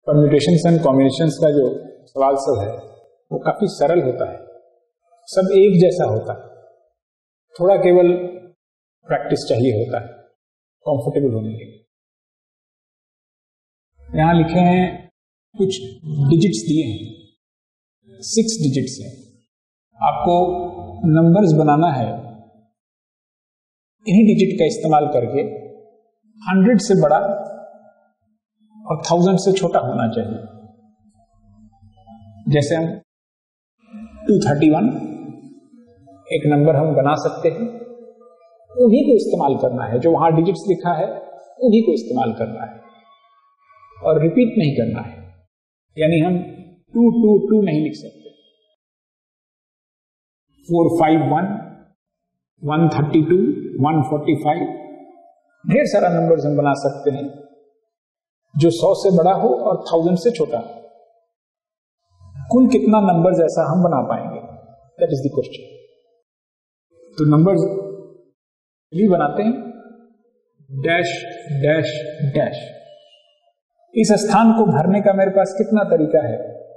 Permutations and combinations का जो सवाल सब है वो काफी सरल होता है, सब एक जैसा होता है, थोड़ा केवल प्रैक्टिस चाहिए होता है कंफर्टेबल होने के लिए। यहां लिखे हैं कुछ डिजिट्स दिए हैं, 6 डिजिट्स हैं, आपको नंबर्स बनाना है। इन्हीं डिजिट का इस्तेमाल करके 100 से बड़ा और 1000 से छोटा होना चाहिए। जैसे हम 231 एक नंबर हम बना सकते हैं, उन्हीं को इस्तेमाल करना है, जो वहां डिजिट्स लिखा है उन्हीं को इस्तेमाल करना है और रिपीट नहीं करना है। यानी हम 222 नहीं लिख सकते, 451, 132, 145, ढेर सारा नंबर्स हम बना सकते हैं जो 100 से बड़ा हो और 1000 से छोटा हो। कुल कितना नंबर्स ऐसा हम बना पाएंगे, दैट इज द क्वेश्चन। तो नंबर्स भी बनाते हैं, डैश डैश डैश। इस स्थान को भरने का मेरे पास कितना तरीका है,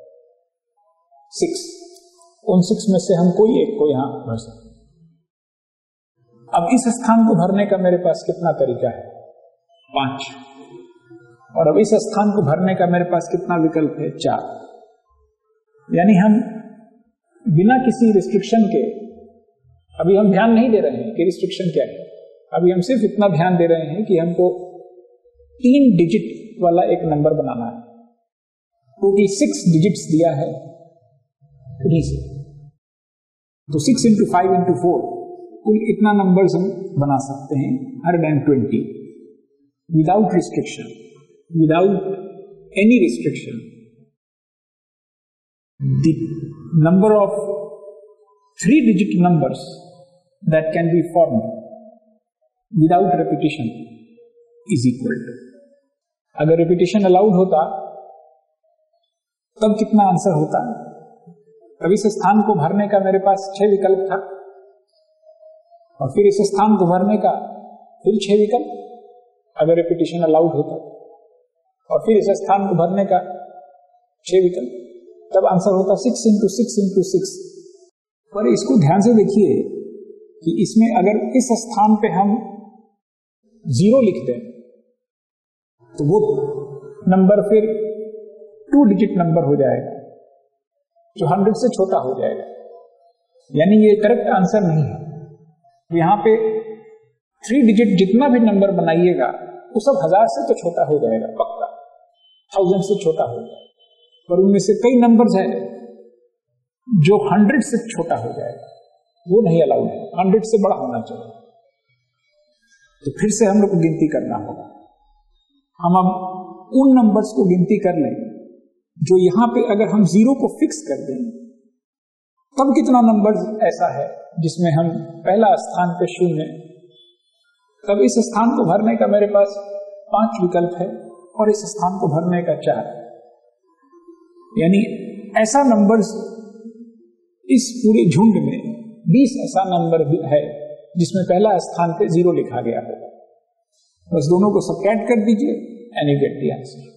6। उन 6 में से हम कोई एक को यहां भर सकते हैं। अब इस स्थान को भरने का मेरे पास कितना तरीका है, 5। और अब इस स्थान को भरने का मेरे पास कितना विकल्प है, 4। यानी हम बिना किसी रिस्ट्रिक्शन के, अभी हम ध्यान नहीं दे रहे हैं कि रिस्ट्रिक्शन क्या है, अभी हम सिर्फ इतना ध्यान दे रहे हैं कि हमको 3 डिजिट वाला एक नंबर बनाना है। टोटल 6 डिजिट्स दिया है 3 से, तो 6 into 5 into 4 कुल इतना नंबर्स हम बना सकते हैं, 120 without restriction, without any restriction. The number of 3-digit numbers that can be formed without repetition is equal to, अगर repetition allowed होता तब कितना आंसर होता। तब इस स्थान को भरने का मेरे पास 6 विकल्प था, और फिर इस स्थान को भरने का फिर 6 विकल्प अगर repetition allowed होता, और फिर इस स्थान को भरने का 6 विकल्प, तब आंसर होता 6 into 6 into 6। पर इसको ध्यान से देखिए कि इसमें अगर इस स्थान पे हम 0 लिख दें तो वो नंबर फिर 2 डिजिट नंबर हो जाएगा जो 100 से छोटा हो जाएगा। यानी ये करेक्ट आंसर नहीं है। यहां पे 3 डिजिट जितना भी नंबर बनाइएगा वो सब 1000 से तो छोटा हो जाएगा, पक्का 1000 से छोटा हो जाएगा, पर उनमें से कई नंबर्स हैं जो 100 से छोटा हो जाएगा, वो नहीं अलाउड है, 100 से बड़ा होना चाहिए। तो फिर से हम लोग को गिनती करना होगा। हम अब उन नंबर्स को गिनती कर लें जो यहां पे अगर हम 0 को फिक्स कर दें तब कितना नंबर ऐसा है जिसमें हम पहला स्थान पे 0, तब इस स्थान को भरने का मेरे पास 5 विकल्प है और इस स्थान को भरने का 4। यानी ऐसा नंबर्स इस पूरे झुंड में 20 ऐसा नंबर है जिसमें पहला स्थान पे 0 लिखा गया होगा। बस दोनों को सबट्रैक्ट कर दीजिए and you get the answer.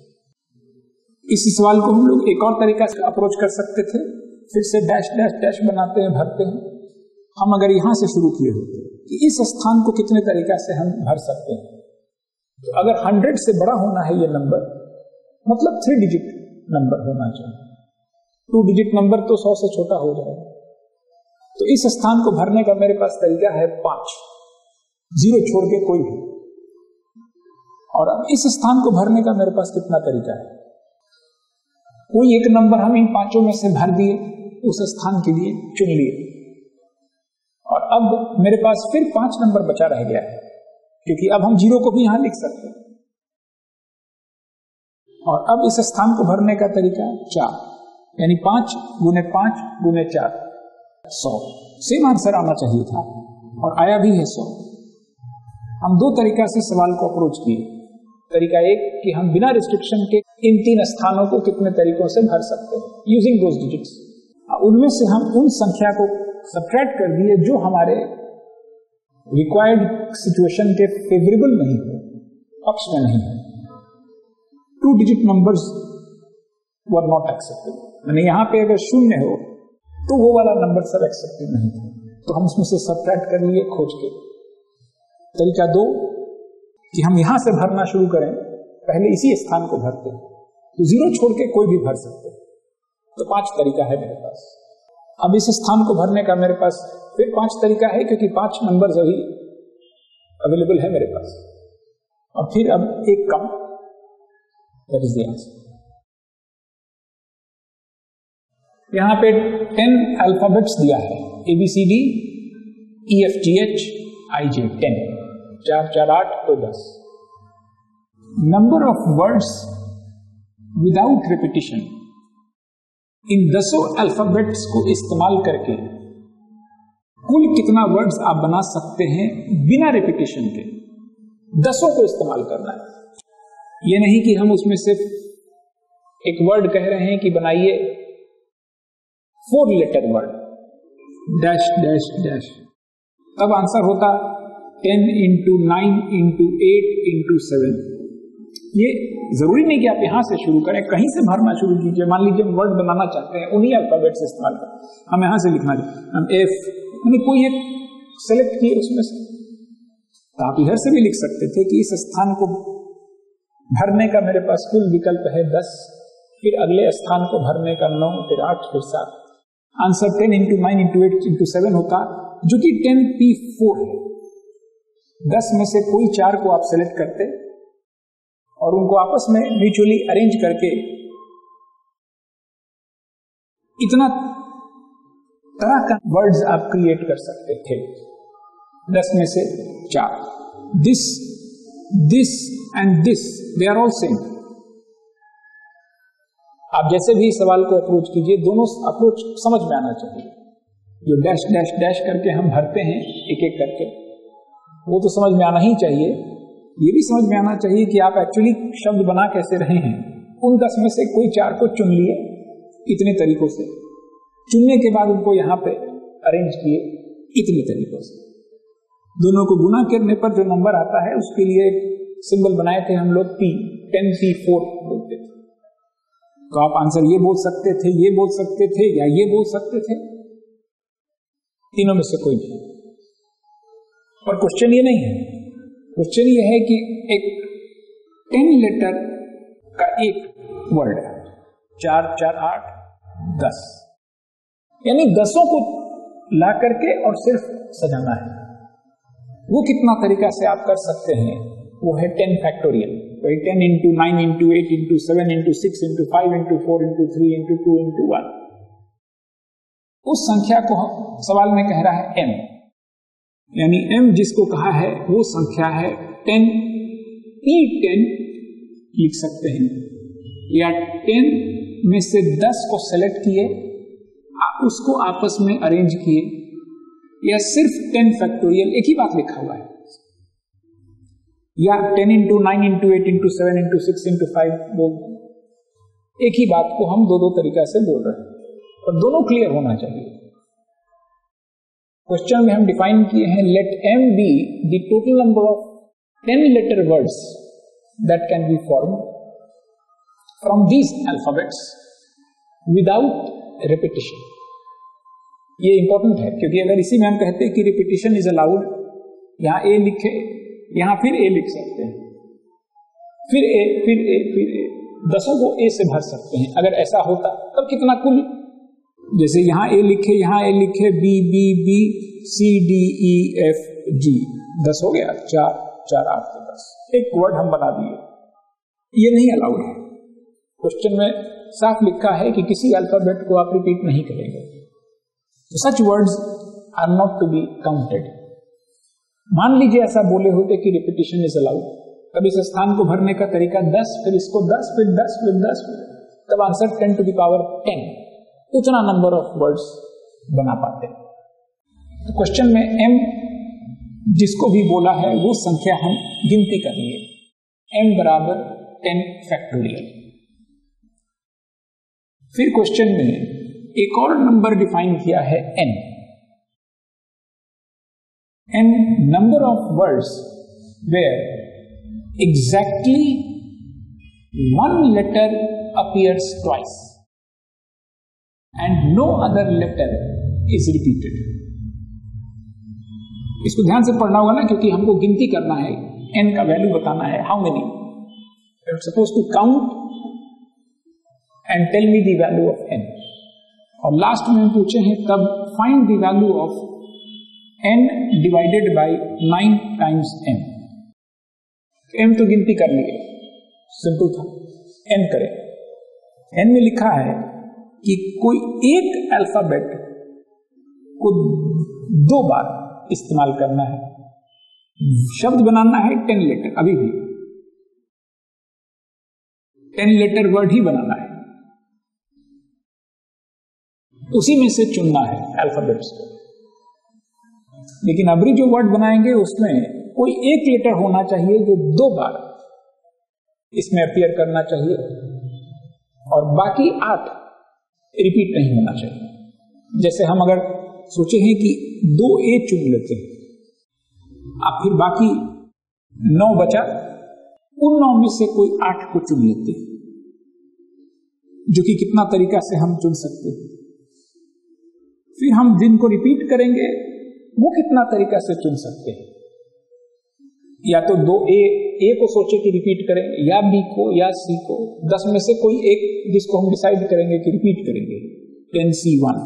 इस सवाल को हम लोग एक और तरीका से अप्रोच कर सकते थे, फिर से डैश डैश डैश बनाते हैं, भरते हैं। हम अगर यहां से शुरू किए होते कि इस स्थान को कितने तरीका से हम भर सकते हैं, तो अगर 100 से बड़ा होना है ये नंबर, मतलब 3 डिजिट नंबर होना चाहिए, 2 डिजिट नंबर तो 100 से छोटा हो जाएगा। तो इस स्थान को भरने का मेरे पास तरीका है 5, 0 छोड़ के कोई भी। और अब इस स्थान को भरने का मेरे पास कितना तरीका है, कोई एक नंबर हम इन 5 में से भर दिए, उस स्थान के लिए चुन लिए, और अब मेरे पास फिर 5 नंबर बचा रह गया है, क्योंकि अब हम 0 को भी यहां लिख सकते हैं। और अब इस स्थान को भरने का तरीका 4, यानी 5 गुने 5 गुने 4, 100। सेम आंसर आना चाहिए था और आया भी है 100। हम 2 तरीका से सवाल को अप्रोच किए। तरीका 1 कि हम बिना रिस्ट्रिक्शन के इन 3 स्थानों को कितने तरीकों से भर सकते हैं यूजिंग दोज डिजिट्स। उनमें से हम उन संख्या को सबट्रैक्ट कर दिए जो हमारे रिक्वायर्ड सिचुएशन के फेवरेबल नहीं हो, पक्ष में नहीं है। 2 digit numbers were not acceptable, मैंने यहाँ पे अगर 0 हो तो वो वाला नंबर सब एक्सेप्टेड नहीं था, तो हम उसमें से सबट्रैक्ट कर लिए खोज के। तरीका 2 कि हम यहां से भरना शुरू करें, पहले इसी स्थान को भरते हैं तो 0 छोड़ के कोई भी भर सकते, तो 5 तरीका है मेरे पास। अब इस स्थान को भरने का मेरे पास फिर 5 तरीका है, क्योंकि 5 नंबर अभी अवेलेबल है मेरे पास, और फिर अब एक कम, दैट इज द आंसर। यहां पे 10 अल्फाबेट्स दिया है, ABCD EFGH IJ, 10, 4 4 8 तो 10। Number of words without repetition, इन 10 अल्फाबेट्स को इस्तेमाल करके कुल कितना वर्ड्स आप बना सकते हैं बिना रिपीटिशन के। 10 को इस्तेमाल करना है, ये नहीं कि हम उसमें सिर्फ एक वर्ड कह रहे हैं कि बनाइए 4 letter word dash dash dash, तब आंसर होता 10 into 9 into 8 into 7। ये जरूरी नहीं कि आप यहां से शुरू करें, कहीं से भरना शुरू कीजिए। मान लीजिए हम वर्ड बनाना चाहते हैं, उन्हीं अल्फाबेट से इस्तेमाल करें, हम यहां से लिखना चाहते, हम F मैंने कोई एक सेलेक्ट किए उसमें से, तो आप इधर से भी लिख सकते थे कि इस स्थान को भरने का मेरे पास कुल विकल्प है 10, फिर अगले स्थान को भरने का 9, फिर 8, फिर 7। आंसर 10 into 9 into 8 into 7 होता, जो कि 10P4 है। 10 में से कोई 4 को आप सेलेक्ट करते और उनको आपस में म्यूचुअली अरेंज करके इतना तरह का वर्ड्स आप क्रिएट कर सकते थे। 10 में से 4, this this and this, they are all same. आप जैसे भी सवाल को अप्रोच कीजिए, दोनों अप्रोच समझ में आना चाहिए। जो डैश डैश डैश करके हम भरते हैं एक एक करके, वो तो समझ में आना ही चाहिए। ये भी समझ में आना चाहिए कि आप एक्चुअली शब्द बना कैसे रहे हैं। उन 10 में से कोई 4 को चुन लिए इतने तरीकों से, चुनने के बाद उनको यहाँ पे अरेंज किए इतने तरीकों से। दोनों को गुना करने पर जो नंबर आता है उसके लिए सिंबल बनाए थे हम लोग P, 10P4 बोलते थे। तो आप आंसर ये बोल सकते थे, ये बोल सकते थे, या ये बोल सकते थे, तीनों में से कोई भी। पर क्वेश्चन ये नहीं है, क्वेश्चन ये है कि एक 10 लेटर का एक वर्ड, 4 4 8 10, यानी 10 को ला करके और सिर्फ सजाना है। वो कितना तरीका से आप कर सकते हैं, वो है 10 फैक्टोरियल। तो 10 into 9 into 8 into 7 into 6 into 5 into 4 into 3 into 2 into 1। उस संख्या को सवाल में कह रहा है m, यानी m जिसको कहा है वो संख्या है 10 P10 लिख सकते हैं, या 10 में से 10 को सेलेक्ट किए, उसको आपस में अरेंज किए, या सिर्फ 10 फैक्टोरियल एक ही बात लिखा हुआ है, या 10 into 9 into 8 into 7 into 6 into 5 बोल, एक ही बात को हम दो तरीका से बोल रहे हैं, और दोनों क्लियर होना चाहिए। क्वेश्चन में हम डिफाइन किए हैं, let m be the total number of 10 letter words that can be formed from these alphabets without repetition. ये इंपॉर्टेंट है, क्योंकि अगर इसी में हम कहते हैं कि रिपीटिशन इज अलाउड, यहां a लिखे, यहां फिर a लिख सकते हैं, फिर a फिर a फिर a, 10 को a से भर सकते हैं। अगर ऐसा होता तब कितना कुल, जैसे यहां a लिखे, यहां a लिखे, b b b c d e f g, 10 हो गया, 4 4 8 तो 10, एक वर्ड हम बना दिए। ये नहीं अलाउड है। क्वेश्चन में साफ लिखा है कि किसी अल्फाबेट को आप रिपीट नहीं करेंगे, तो such words are not to be counted. मान लीजिए ऐसा बोले होते कि रिपीटिशन इज अलाउड, तब इस स्थान को भरने का तरीका 10, फिर इसको 10, फिर 10, फिर 10, तब आंसर 10 to the power 10, उतना नंबर ऑफ वर्ड्स बना पाते। तो क्वेश्चन में m जिसको भी बोला है वो संख्या हम गिनती कर लिए, m बराबर 10 फैक्टोरियल। फिर क्वेश्चन में एक और नंबर डिफाइन किया है n, and number of words where exactly one letter appears twice and no other letter is repeated. इसको ध्यान से पढ़ना होगा ना, क्योंकि हमको गिनती करना है, n का वैल्यू बताना है. How many? I'm supposed to count and tell me the value of n. और लास्ट में पूछे हैं तब find the value of n divided by 9 times n. n तो गिनती कर लिए, सिंपल था. n करें. n में लिखा है कि कोई एक अल्फाबेट को 2 बार इस्तेमाल करना है. शब्द बनाना है 10 लेटर, अभी भी 10 लेटर वर्ड ही बनाना है. उसी में से चुनना है अल्फाबेट्स को. लेकिन अभी जो वर्ड बनाएंगे उसमें कोई एक लेटर होना चाहिए जो 2 बार इसमें अपीयर करना चाहिए और बाकी 8 रिपीट नहीं होना चाहिए. जैसे हम अगर सोचे हैं कि 2 ए चुन लेते हैं, अब फिर बाकी 9 बचा, उन 9 में से कोई 8 को चुन लेते हैं, जो कि कितना तरीका से हम चुन सकते हैं. फिर हम जिनको रिपीट करेंगे वो कितना तरीका से चुन सकते हैं. या तो 2 ए को सोचे कि रिपीट करें, या बी को, या सी को. 10 में से कोई एक जिसको हम डिसाइड करेंगे कि रिपीट करेंगे, 10C1.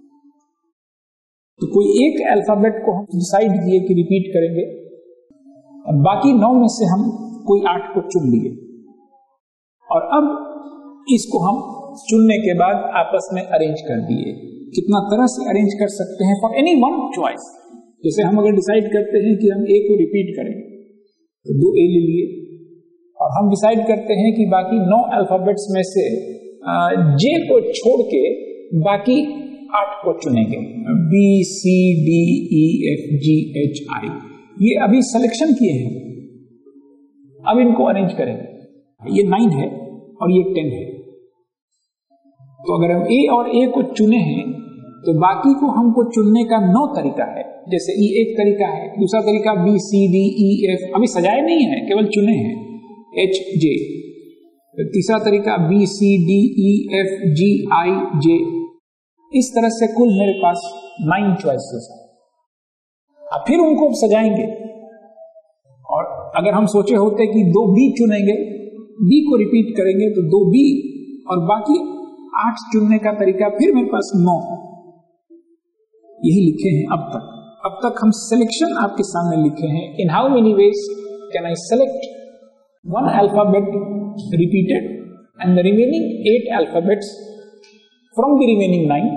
तो कोई एक अल्फाबेट को हम डिसाइड किए कि रिपीट करेंगे, और बाकी 9 में से हम कोई 8 को चुन लिए. और अब इसको हम चुनने के बाद आपस में अरेंज कर दिए. कितना तरह से अरेंज कर सकते हैं फॉर एनी वन चॉइस. जैसे हम अगर डिसाइड करते हैं कि हम ए को रिपीट करेंगे तो 2 ए ले लिए, और हम डिसाइड करते हैं कि बाकी 9 अल्फाबेट्स में से जे को छोड़ के बाकी 8 को चुनेंगे. B, C, D, E, F, G, H, I. ये अभी सिलेक्शन किए हैं, अब इनको अरेंज करेंगे. ये 9 है और ये 10 है. तो अगर हम ए और ए को चुने हैं तो बाकी को हमको चुनने का 9 तरीका है. जैसे ई एक तरीका है, दूसरा तरीका B, C, D, E, F, अभी सजाए नहीं है, केवल चुने हैं, एच, जे. तीसरा तरीका B, C, D, E, F, G, I, J. इस तरह से कुल मेरे पास 9 चॉइसेस हैं. अब फिर उनको सजाएंगे. और अगर हम सोचे होते कि 2 बी चुनेंगे, बी को रिपीट करेंगे तो 2 बी, और बाकी 8 चुनने का तरीका फिर मेरे पास 9. यही लिखे हैं अब तक. अब तक हम सिलेक्शन आपके सामने लिखे हैं. In how many ways can I select one alphabet repeated and the remaining 8 alphabets from the remaining 9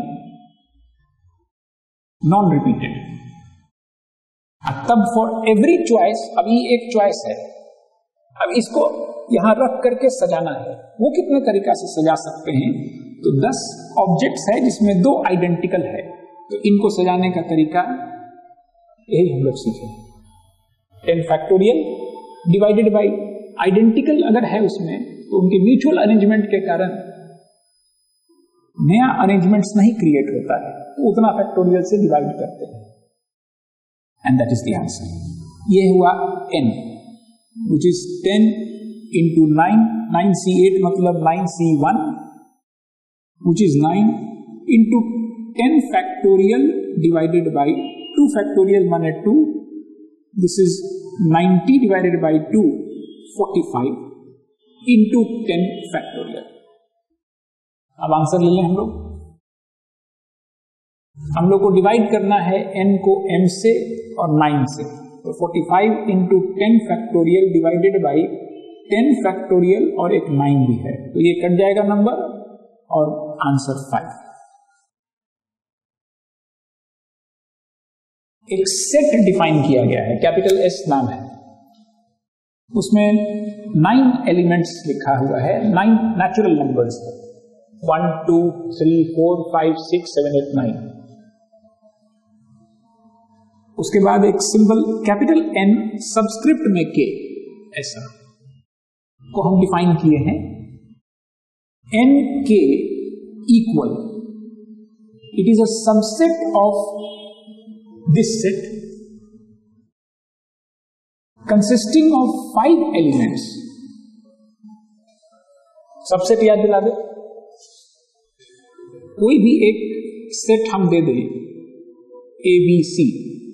non repeated. तब फॉर एवरी चॉइस, अभी एक चॉइस है, अब इसको यहां रख करके सजाना है. वो कितने तरीका से सजा सकते हैं? तो 10 ऑब्जेक्ट्स है जिसमें 2 आइडेंटिकल है, तो इनको सजाने का तरीका यही हम लोग सीखे. 10 फैक्टोरियल डिवाइडेड बाई आइडेंटिकल अगर है उसमें तो उनके म्यूचुअल अरेंजमेंट के कारण नया अरेंजमेंट्स नहीं क्रिएट होता है, तो उतना फैक्टोरियल से डिवाइड करते हैं. And that is the answer. ये हुआ n, which is 10 into 9, 9C8 मतलब 9C1, which is 9 into 10 factorial divided by 2 factorial माने 2. This is 90 divided by 2, 45 into 10 factorial. अब आंसर ले लें हम लोग. हम लोग को डिवाइड करना है n को m से और 9 से. तो 45 into 10 factorial divided by 10 factorial और एक 9 भी है, तो ये कट जाएगा नंबर और आंसर 5. एक सेट डिफाइन किया गया है, कैपिटल S नाम है, उसमें 9 एलिमेंट्स लिखा हुआ है. 9 नेचुरल नंबर्स है, 1, 2, 3, 4, 5, 6, 7, 8, 9. उसके बाद एक सिंबल कैपिटल N सबस्क्रिप्ट में K, ऐसा को हम डिफाइन किए हैं. N K equal, it is a subset of this set consisting of 5 elements. Subset याद दिला दे। कोई भी एक सेट हम दे दें, ए बी सी,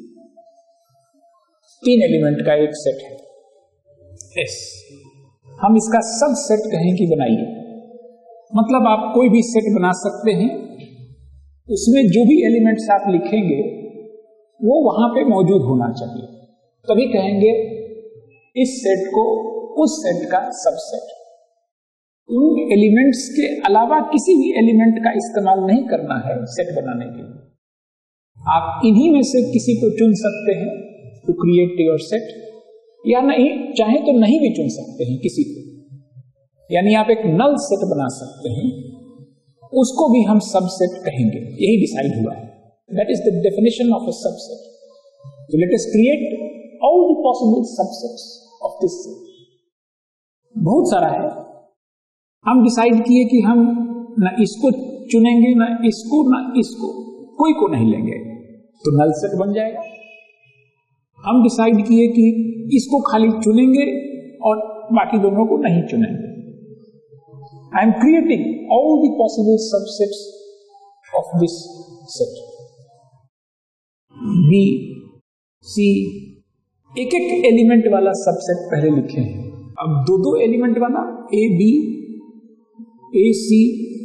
3 एलिमेंट का एक सेट है एस, हम इसका सब सेट कहें कि बनाइए, मतलब आप कोई भी सेट बना सकते हैं, उसमें जो भी एलिमेंट्स आप लिखेंगे वो वहां पे मौजूद होना चाहिए, तभी कहेंगे इस सेट को उस सेट का सबसेट। उन एलिमेंट्स के अलावा किसी भी एलिमेंट का इस्तेमाल नहीं करना है सेट बनाने के लिए। आप इन्हीं में से किसी को चुन सकते हैं टू क्रिएट योर सेट, या नहीं चाहे तो नहीं भी चुन सकते हैं किसी को, यानी आप एक नल सेट बना सकते हैं, उसको भी हम सबसेट कहेंगे, यही डिसाइड हुआ है। That is the definition of a subset. So let us create all the possible subsets of this set. बहुत सारा है, हम डिसाइड किए कि हम ना इसको चुनेंगे ना इसको ना इसको, कोई को नहीं लेंगे तो नल सेट बन जाएगा। हम डिसाइड किए कि इसको खाली चुनेंगे और बाकी दोनों को नहीं चुनेंगे। I am creating all the possible subsets of this set. B C, एक एक एलिमेंट वाला सबसेट पहले लिखे हैं। अब दो एलिमेंट वाला A B, A C,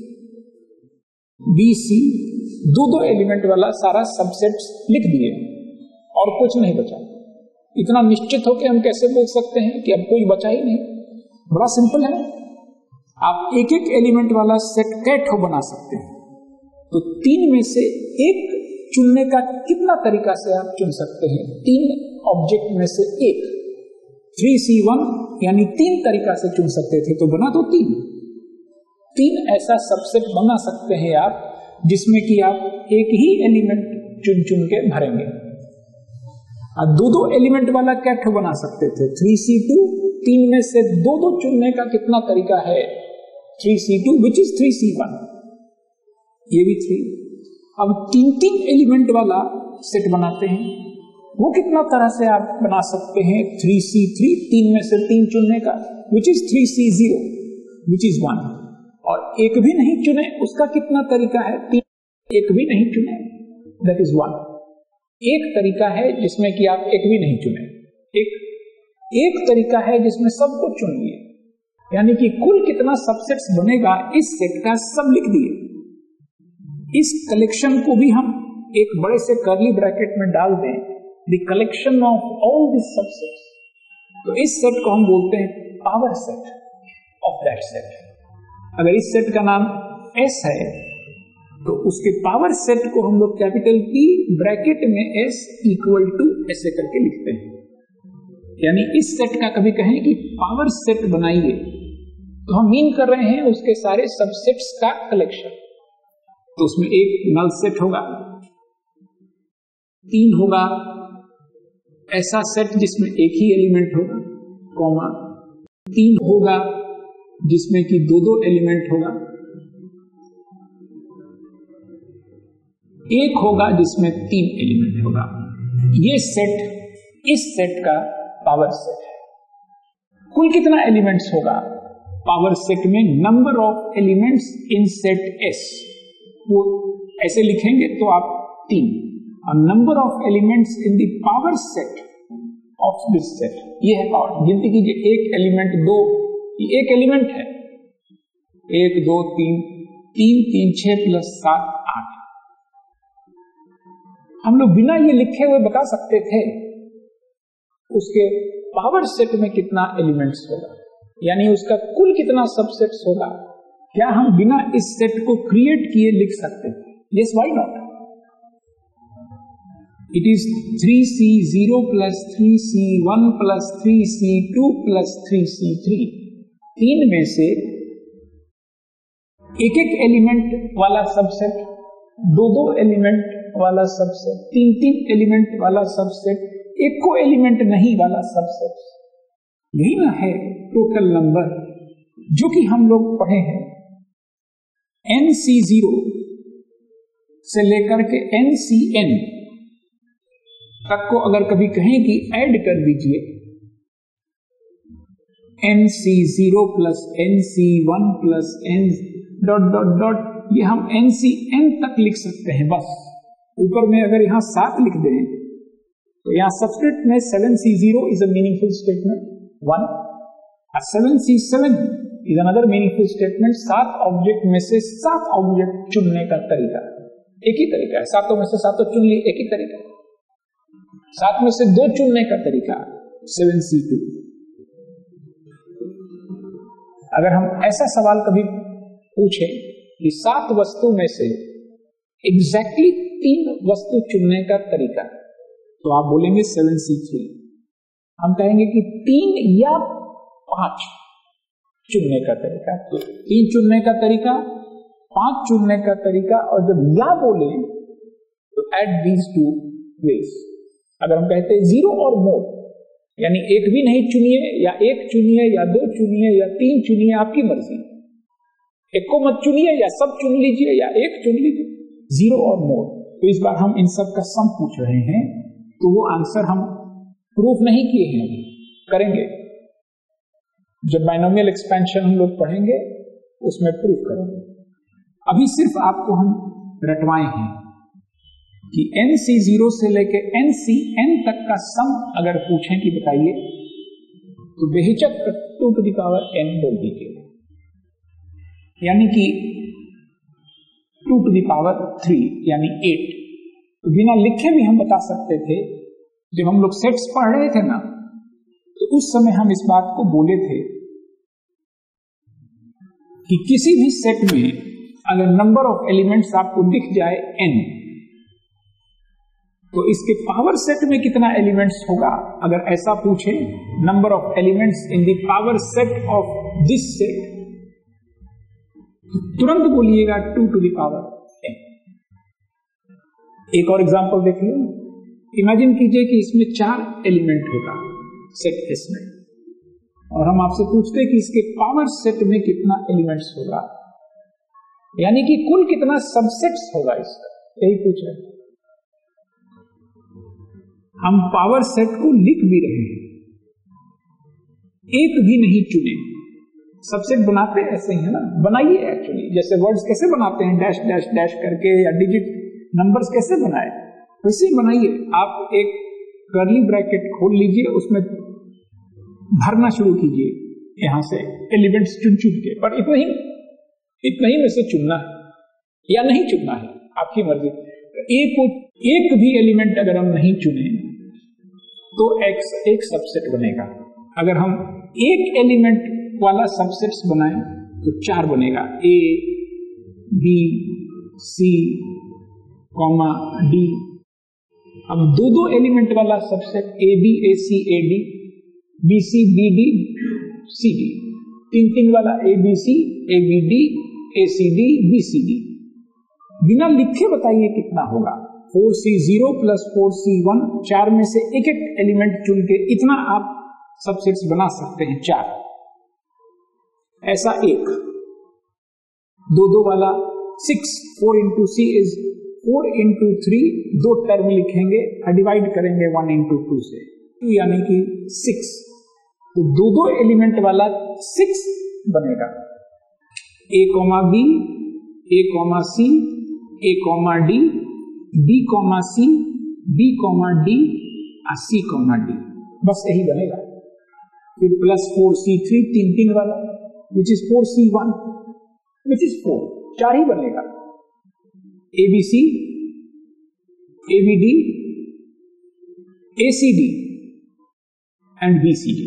B C, दो एलिमेंट वाला सारा सबसेट लिख दिए और कुछ नहीं बचा। इतना निश्चित होकर हम कैसे बोल सकते हैं कि अब कोई बचा ही नहीं? बड़ा सिंपल है, आप एक एक एलिमेंट वाला सेट कैठो बना सकते हैं, तो 3 में से एक चुनने का कितना तरीका से आप चुन सकते हैं? 3 ऑब्जेक्ट में से एक, 3C1 यानी 3 तरीका से चुन सकते थे, तो बना तो 3 ऐसा सबसेट बना सकते हैं आप, जिसमें कि आप एक ही एलिमेंट चुन चुन के भरेंगे। अब दो एलिमेंट वाला कैठो बना सकते थे, 3C2, 3 में से दो चुनने का कितना तरीका है? 3C2 विच इज 3C1, ये भी 3। अब 3 एलिमेंट वाला सेट बनाते हैं, वो कितना तरह से आप बना सकते हैं? 3C3, 3 में से 3 चुनने का, which is 3C0 which is 1, और एक भी नहीं चुने उसका कितना तरीका है? 3 एक भी नहीं चुने, दैट इज 1। एक तरीका है जिसमें कि आप एक भी नहीं चुने, एक तरीका है जिसमें सबको चुन लिए, यानी कि कुल कितना सबसेट्स बनेगा इस सेट का सब लिख दिए। इस कलेक्शन को भी हम एक बड़े से कर्ली ब्रैकेट में डाल दें, the collection of all this subsets, तो इस सेट को हम बोलते हैं power set of that set. अगर इस सेट का नाम S है तो उसके पावर सेट को हम लोग कैपिटल P ब्रैकेट में S इक्वल टू ऐसे करके लिखते हैं, यानी इस सेट का कभी कहें कि पावर सेट बनाइए तो हम मीन कर रहे हैं उसके सारे सबसेट्स का कलेक्शन। तो उसमें एक नल सेट होगा, 3 होगा ऐसा सेट जिसमें एक ही एलिमेंट होगा, कॉमा 3 होगा जिसमें कि दो एलिमेंट होगा, एक होगा जिसमें 3 एलिमेंट होगा। ये सेट इस सेट का पावर सेट है। कुल कितना एलिमेंट्स होगा पावर सेट में? Number of elements in set S, वो ऐसे लिखेंगे तो आप 3, और number of elements in the power set of this set, ये है पावर। गिनती कीजिए, एक एलिमेंट 2, ये एक एलिमेंट है, 1 2 3 3 3 6 प्लस 7 8। हम लोग बिना ये लिखे हुए बता सकते थे उसके पावर सेट में कितना एलिमेंट्स होगा, यानी उसका कुल कितना सबसेट्स होगा। क्या हम बिना इस सेट को क्रिएट किए लिख सकते हैं? Yes, why not. It is 3C0 plus 3C1 plus 3C2 plus 3C3। 3 में से एक एक एलिमेंट वाला सबसेट, दो एलिमेंट वाला सबसेट, 3 एलिमेंट वाला सबसेट, एक को एलिमेंट नहीं वाला सबसेट, यही ना है टोटल नंबर जो कि हम लोग पढ़े हैं। NC0 से लेकर के NCN तक को अगर कभी कहें कि ऐड कर दीजिए, NC0 plus NC1 plus N dot dot dot, ये हम NCN तक लिख सकते हैं बस। ऊपर में अगर यहाँ 7 लिख दें तो यहाँ सबस्क्रिप्ट में 7C0 is a meaningful statement 1, 7C7 is another meaningful statement. 7 object में से 7 ऑब्जेक्ट चुनने का तरीका एक ही तरीका है, 7 में से 7 चुन लिए, एक ही तरीका है। 7 में से 2 चुनने का तरीका 7C2। अगर हम ऐसा सवाल कभी पूछे कि 7 वस्तु में से एग्जैक्टली 3 वस्तु चुनने का तरीका, तो आप बोलेंगे 7C3। हम कहेंगे कि 3 या 5 चुनने का तरीका, तो 3 चुनने का तरीका, 5 चुनने का तरीका, और जब या बोले तो एट दीज 2 वेज। अगर हम कहते हैं 0 और मोर, यानी एक भी नहीं चुनिए, या 1 चुनिए, या 2 चुनिए, या 3 चुनिए, आपकी मर्जी। एक को मत चुनिए, या सब चुन लीजिए, या 1 चुन लीजिए, 0 और मोर। तो इस बार हम इन सब का सम पूछ रहे हैं, तो वो आंसर हम प्रूफ नहीं किए हैं, करेंगे जब बाइनोमियल एक्सपेंशन हम लोग पढ़ेंगे, उसमें प्रूफ करेंगे। अभी सिर्फ आपको हम रटवाए हैं कि NC0 से लेके NCN तक का सम अगर पूछें कि बताइए, तो बेहिचक 2 to the power n बोल दीजिए, यानी कि 2 to the power 3 यानी 8। तो बिना लिखे भी हम बता सकते थे। जब हम लोग सेट्स पढ़ रहे थे ना, तो उस समय हम इस बात को बोले थे कि किसी भी सेट में अगर नंबर ऑफ एलिमेंट्स आपको दिख जाए n, तो इसके पावर सेट में कितना एलिमेंट्स होगा। अगर ऐसा पूछे number of elements in the power set of this set, तुरंत बोलिएगा 2 to the power n। एक और एग्जांपल देख लो। इमेजिन कीजिए कि इसमें 4 एलिमेंट होगा सेट एस में, और हम आपसे पूछते हैं कि इसके पावर सेट में कितना एलिमेंट्स होगा, यानी कि कुल कितना सबसेट्स होगा इसका, यही पूछ रहे हैं। हम पावर सेट को लिख भी रहे हैं, एक भी नहीं चुने। सबसेट बनाते ऐसे ही है ना, बनाइए एक्चुअली, जैसे वर्ड्स कैसे बनाते हैं डैश डैश डैश करके, या डिजिट नंबर्स कैसे बनाए, वैसे ही बनाइए। आप एक कर्ली ब्रैकेट खोल लीजिए, उसमें भरना शुरू कीजिए, यहां से एलिमेंट्स चुन चुन के, पर इतना ही में से चुनना है या नहीं चुनना है, आपकी मर्जी। एक भी एलिमेंट अगर हम नहीं चुने तो एक सबसेट बनेगा। अगर हम एक एलिमेंट वाला सबसेट्स बनाएं तो 4 बनेगा, A, B, C, D। अब 2 एलिमेंट वाला subset AB, AC, AD, BC, BD, CD। 3 वाला ABC, ABD, ACD, BCD। बिना लिखे बताइए कितना होगा। 4C0 प्लस 4C1, 4 में से एक एलिमेंट चुन के इतना आप सबसेट्स बना सकते हैं, 4। ऐसा एक 2 वाला 6, 4 into C is 4 into 3, 2 term लिखेंगे, डिवाइड करेंगे 1 into 2 से, यानी कि 6। तो 2 एलिमेंट वाला 6 बनेगा। A, B, A, C, A, D, B, C, B, D, C, D, बस यही बनेगा। फिर प्लस 4C3, 3 वाला, which is 4C1, which is 4, 4 ही बनेगा। ABC, ABD, ACD and BCD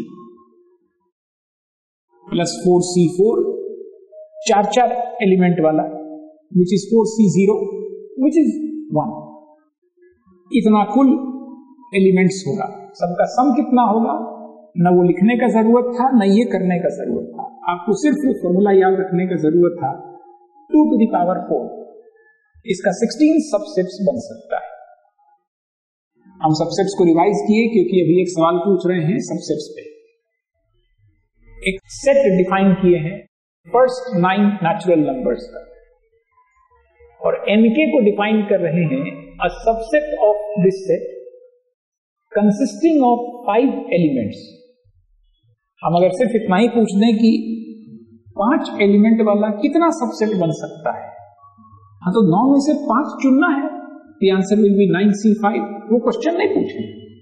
plus 4C4, 4 element वाला, which is 4C0, which is 1। इतना कुल elements होगा। सबका सम कितना होगा, न वो लिखने का जरूरत था, न ये करने का जरूरत था। आपको सिर्फ वो फॉर्मूला याद रखने का जरूरत था, 2 to the power 4। इसका 16 सबसेट्स बन सकता है। हम सबसेट्स को रिवाइज किए क्योंकि अभी एक सवाल पूछ रहे हैं सबसेट्स पे। एक सेट डिफाइन किए हैं फर्स्ट 9 नेचुरल नंबर्स का, और एनके को डिफाइन कर रहे हैं a subset of this set consisting of 5 elements. हम अगर सिर्फ इतना ही पूछ दें कि 5 एलिमेंट वाला कितना सबसेट बन सकता है, हाँ तो 9 में से 5 चुनना है, the answer will be 9C5, वो क्वेश्चन नहीं पूछे।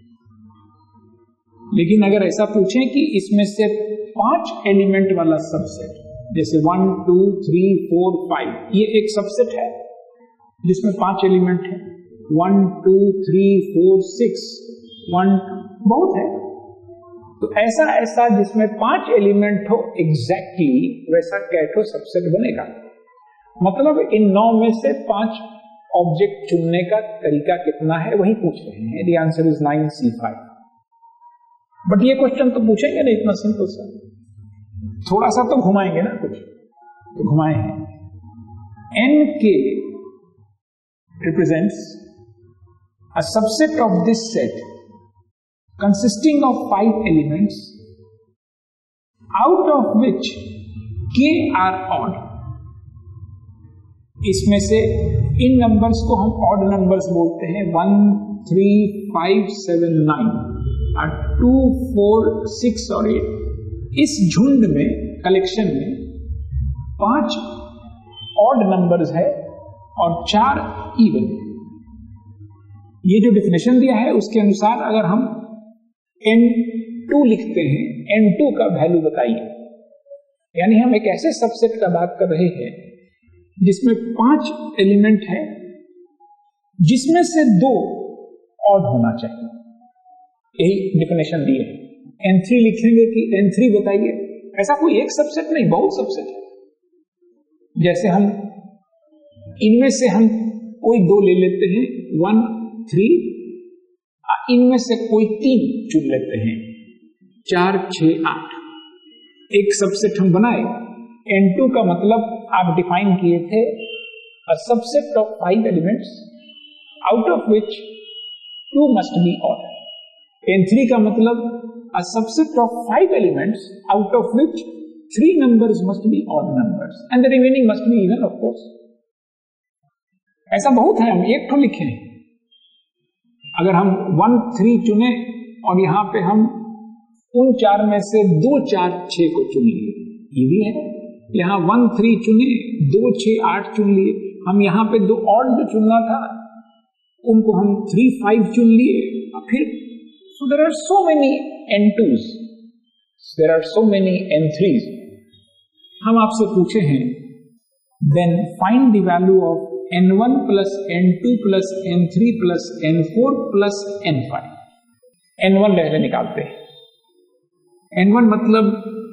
लेकिन अगर ऐसा पूछें कि इसमें से 5 एलिमेंट वाला सबसेट, जैसे 1 2 3 4 5, ये एक सबसेट है जिसमें 5 एलिमेंट है, 1 2 3 4 6, 1 बहुत है, तो ऐसा ऐसा जिसमें 5 एलिमेंट हो एग्जैक्टली वैसा कैट हो सबसेट बनेगा। मतलब इन 9 में से 5 ऑब्जेक्ट चुनने का तरीका कितना है वही पूछ रहे हैं। The answer is 9C5। But ये क्वेश्चन तो पूछेंगे नहीं इतना सिंपल सा, थोड़ा सा तो घुमाएंगे ना, कुछ तो घुमाए हैं। NK represents a subset of this set consisting of 5 elements out of which K are odd। इसमें से इन नंबर्स को हम ऑड नंबर्स बोलते हैं, 1 3 5 7 9 और 2 4 6 और 8। इस झुंड में, कलेक्शन में 5 ऑड नंबर्स है और 4 इवन। ये जो डेफिनेशन दिया है उसके अनुसार अगर हम N2 लिखते हैं, N2 का वैल्यू बताइए, यानी हम एक ऐसे सबसेट का बात कर रहे हैं जिसमें 5 एलिमेंट है जिसमें से 2 ऑड होना चाहिए, यही डेफिनेशन दी है। N3 लिखेंगे कि N3 बताइए, ऐसा कोई एक सबसेट नहीं, बहुत सबसेट है। जैसे हम इनमें से हम कोई 2 ले लेते हैं, 1 3, इनमें से कोई 3 चुन लेते हैं, 4 6 8, एक सबसेट हम बनाए। N2 का मतलब आप डिफाइन किए थे, a subset of 5 elements out of which 2 must be odd। N3 का मतलब a subset of 5 elements out of which 3 numbers must be odd numbers and the remaining must be even, of course। ऐसा बहुत है, हम एक तो लिखे। अगर हम 1 3 चुने और यहां पे हम उन 4 में से 2 4 6 को चुन लिए, ये भी है। यहां 1 3 चुने, 2 6 8 चुन लिए। हम यहां पे 2 ऑड जो चुनना था उनको हम 3 5 चुन लिए। फिर so there are so many N2s, there are so many N3s। हम आपसे पूछे हैं then find the value of N1 plus N2 plus N3 plus N4 plus N5। N1 पहले निकालते हैं। N1 मतलब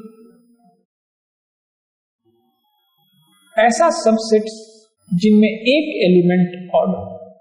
ऐसा सबसेट्स जिनमें एक एलिमेंट ऑड।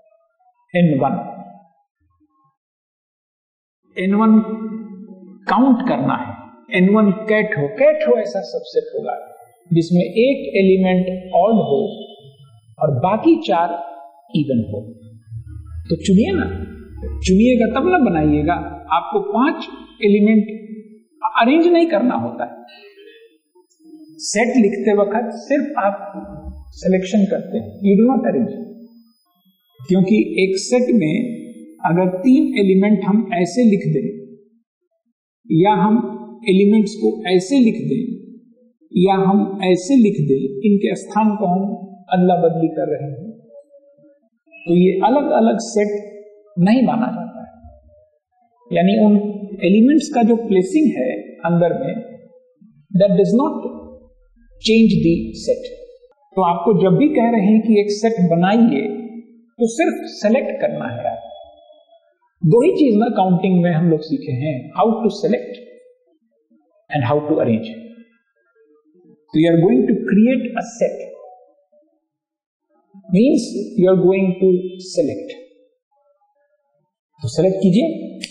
N1 काउंट करना है, N1 कैट हो ऐसा सबसेट होगा जिसमें एक एलिमेंट ऑड हो और बाकी 4 इवन हो। तो चुनिए ना, चुनिएगा तब ना बनाइएगा। आपको 5 एलिमेंट अरेंज नहीं करना होता है। सेट लिखते वक्त सिर्फ आप सिलेक्शन करते हैं, यू डू नॉट अरेंज। क्योंकि एक सेट में अगर 3 एलिमेंट हम ऐसे लिख दें या हम एलिमेंट्स को ऐसे लिख दें या हम ऐसे लिख दें, इनके स्थान को हम अदला बदली कर रहे हैं, तो ये अलग अलग सेट नहीं माना जाता है। यानी उन एलिमेंट्स का जो प्लेसिंग है अंदर में, that does not change the set. तो आपको जब भी कह रहे हैं कि एक सेट बनाइए तो सिर्फ सेलेक्ट करना है। आप 2 ही चीज ना काउंटिंग में हम लोग सीखे हैं, how to select and how to arrange. So you are going to create a set means you are going to select। तो सेलेक्ट कीजिए।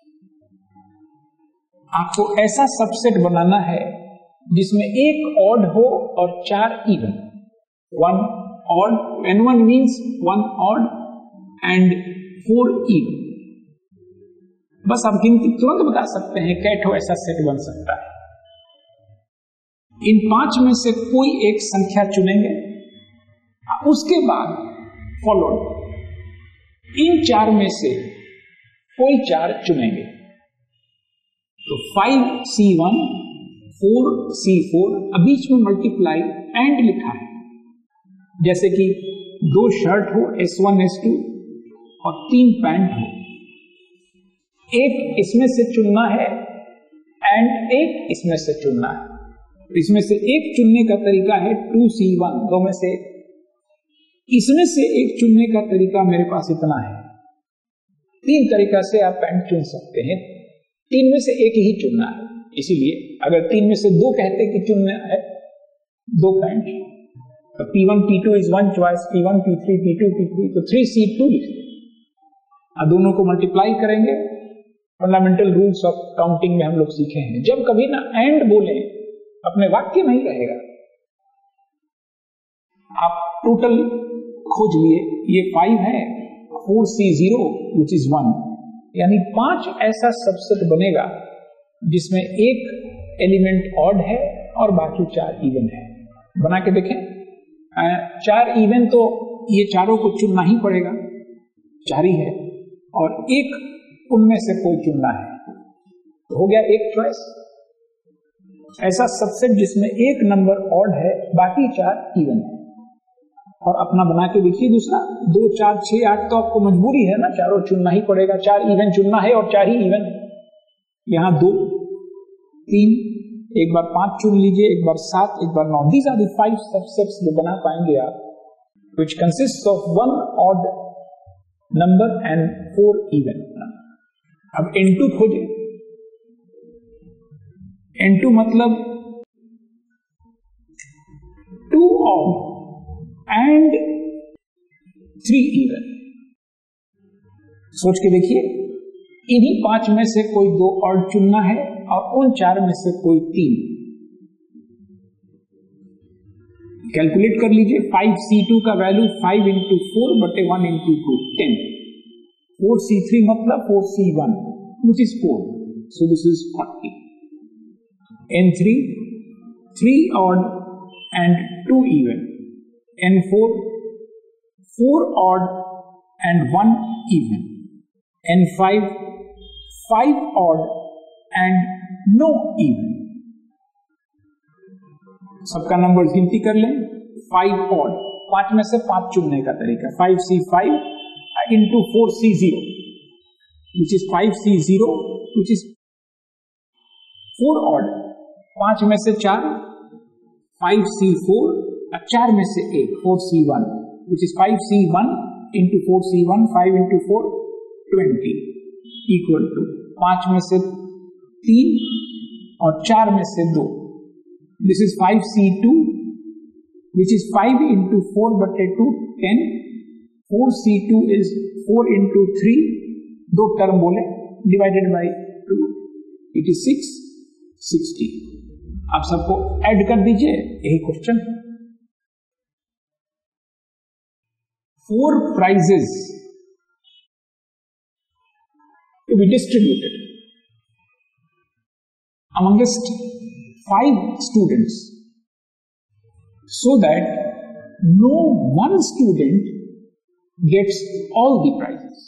आपको ऐसा सबसेट बनाना है जिसमें एक ऑड हो और 4 even. 1 odd, N1 means 1 odd and 4 even। बस आप गिनती तुरंत बता सकते हैं कैट हो ऐसा सेट बन सकता है। इन 5 में से कोई एक संख्या चुनेंगे, उसके बाद फॉलोड इन 4 में से कोई 4 चुनेंगे। तो 5C1 4C4, अब बीच में मल्टीप्लाई एंड लिखा है, जैसे कि 2 शर्ट हो S1 S2 और 3 पैंट हो, एक इसमें से चुनना है एंड एक इसमें से चुनना है। इसमें से एक चुनने का तरीका है 2C1, दो में से इसमें से एक चुनने का तरीका मेरे पास इतना है। 3 तरीका से आप पैंट चुन सकते हैं, 3 में से एक ही चुनना है। इसीलिए अगर 3 में से 2 कहते कि चुनना है 2 पैंट, तो P1 P2 is 1 choice, P1 P3 P2 P3, तो 3C2 लिखते हैं। अब दोनों को मल्टीप्लाई करेंगे। फंडामेंटल रूल्स ऑफ काउंटिंग में हम लोग सीखे हैं, जब कभी ना एंड बोले अपने वाक्य में ही रहेगा। आप टोटल खोज लिए, ये 5 है, 4C0 विच इज 1, यानी 5 ऐसा सबसेट बनेगा जिसमें एक एलिमेंट ऑड है और बाकी 4 इवन है। बना के देखें, 4 इवन तो ये चारों को चुनना ही पड़ेगा, 4 ही है, और एक उनमें से कोई चुनना है, तो हो गया एक चॉइस। ऐसा सबसेट जिसमें एक नंबर ऑड है, बाकी 4 इवन है। और अपना बना के देखिए दूसरा, 2 4 6 8, तो आपको मजबूरी है ना, चारों चुनना ही पड़ेगा, 4 इवन चुनना है और 4 ही इवन है। यहाँ 2 3, एक बार 5 चुन लीजिए, एक बार 7, एक बार 9। दीज आर द 5 सबसेट्स जो बना पाएंगे आप, which consists of 1 odd number and 4 even। अब N2 खोजें। N2 मतलब 2 odd and 3 even। सोच के देखिए, इन्हीं 5 में से कोई 2 ऑड चुनना है और उन 4 में से कोई 3। कैलकुलेट कर लीजिए, 5C2 का वैल्यू 5 into 4 बटे 1 into 2, 10। 4C3 मतलब 4C1 which is 4, so this is 40। N3 3 odd and 2 even। N4 4 odd and 1 even। N5 5 odd and no even। सबका नंबर गिनती कर लें। 5 odd, 5 में से 5 चुनने का तरीका, 5C5 into 4C0 which is 5C0 which is 4 odd, 5 में से 4 5C4, 4 में से 1 4C1 which is 5C1 into 4C1, 5 into 4 20 equal to 5 में से 3 और 4 में से 2, this is 5C2 which is 5 into 4 बटे 2 10। 4C2 is 4 into 3, 2 टर्म बोले, डिवाइडेड बाई 2, इट इज 6 60। आप सबको ऐड कर दीजिए, यही question. 4 prizes to be distributed amongst 5 students so that no one student gets all the prizes।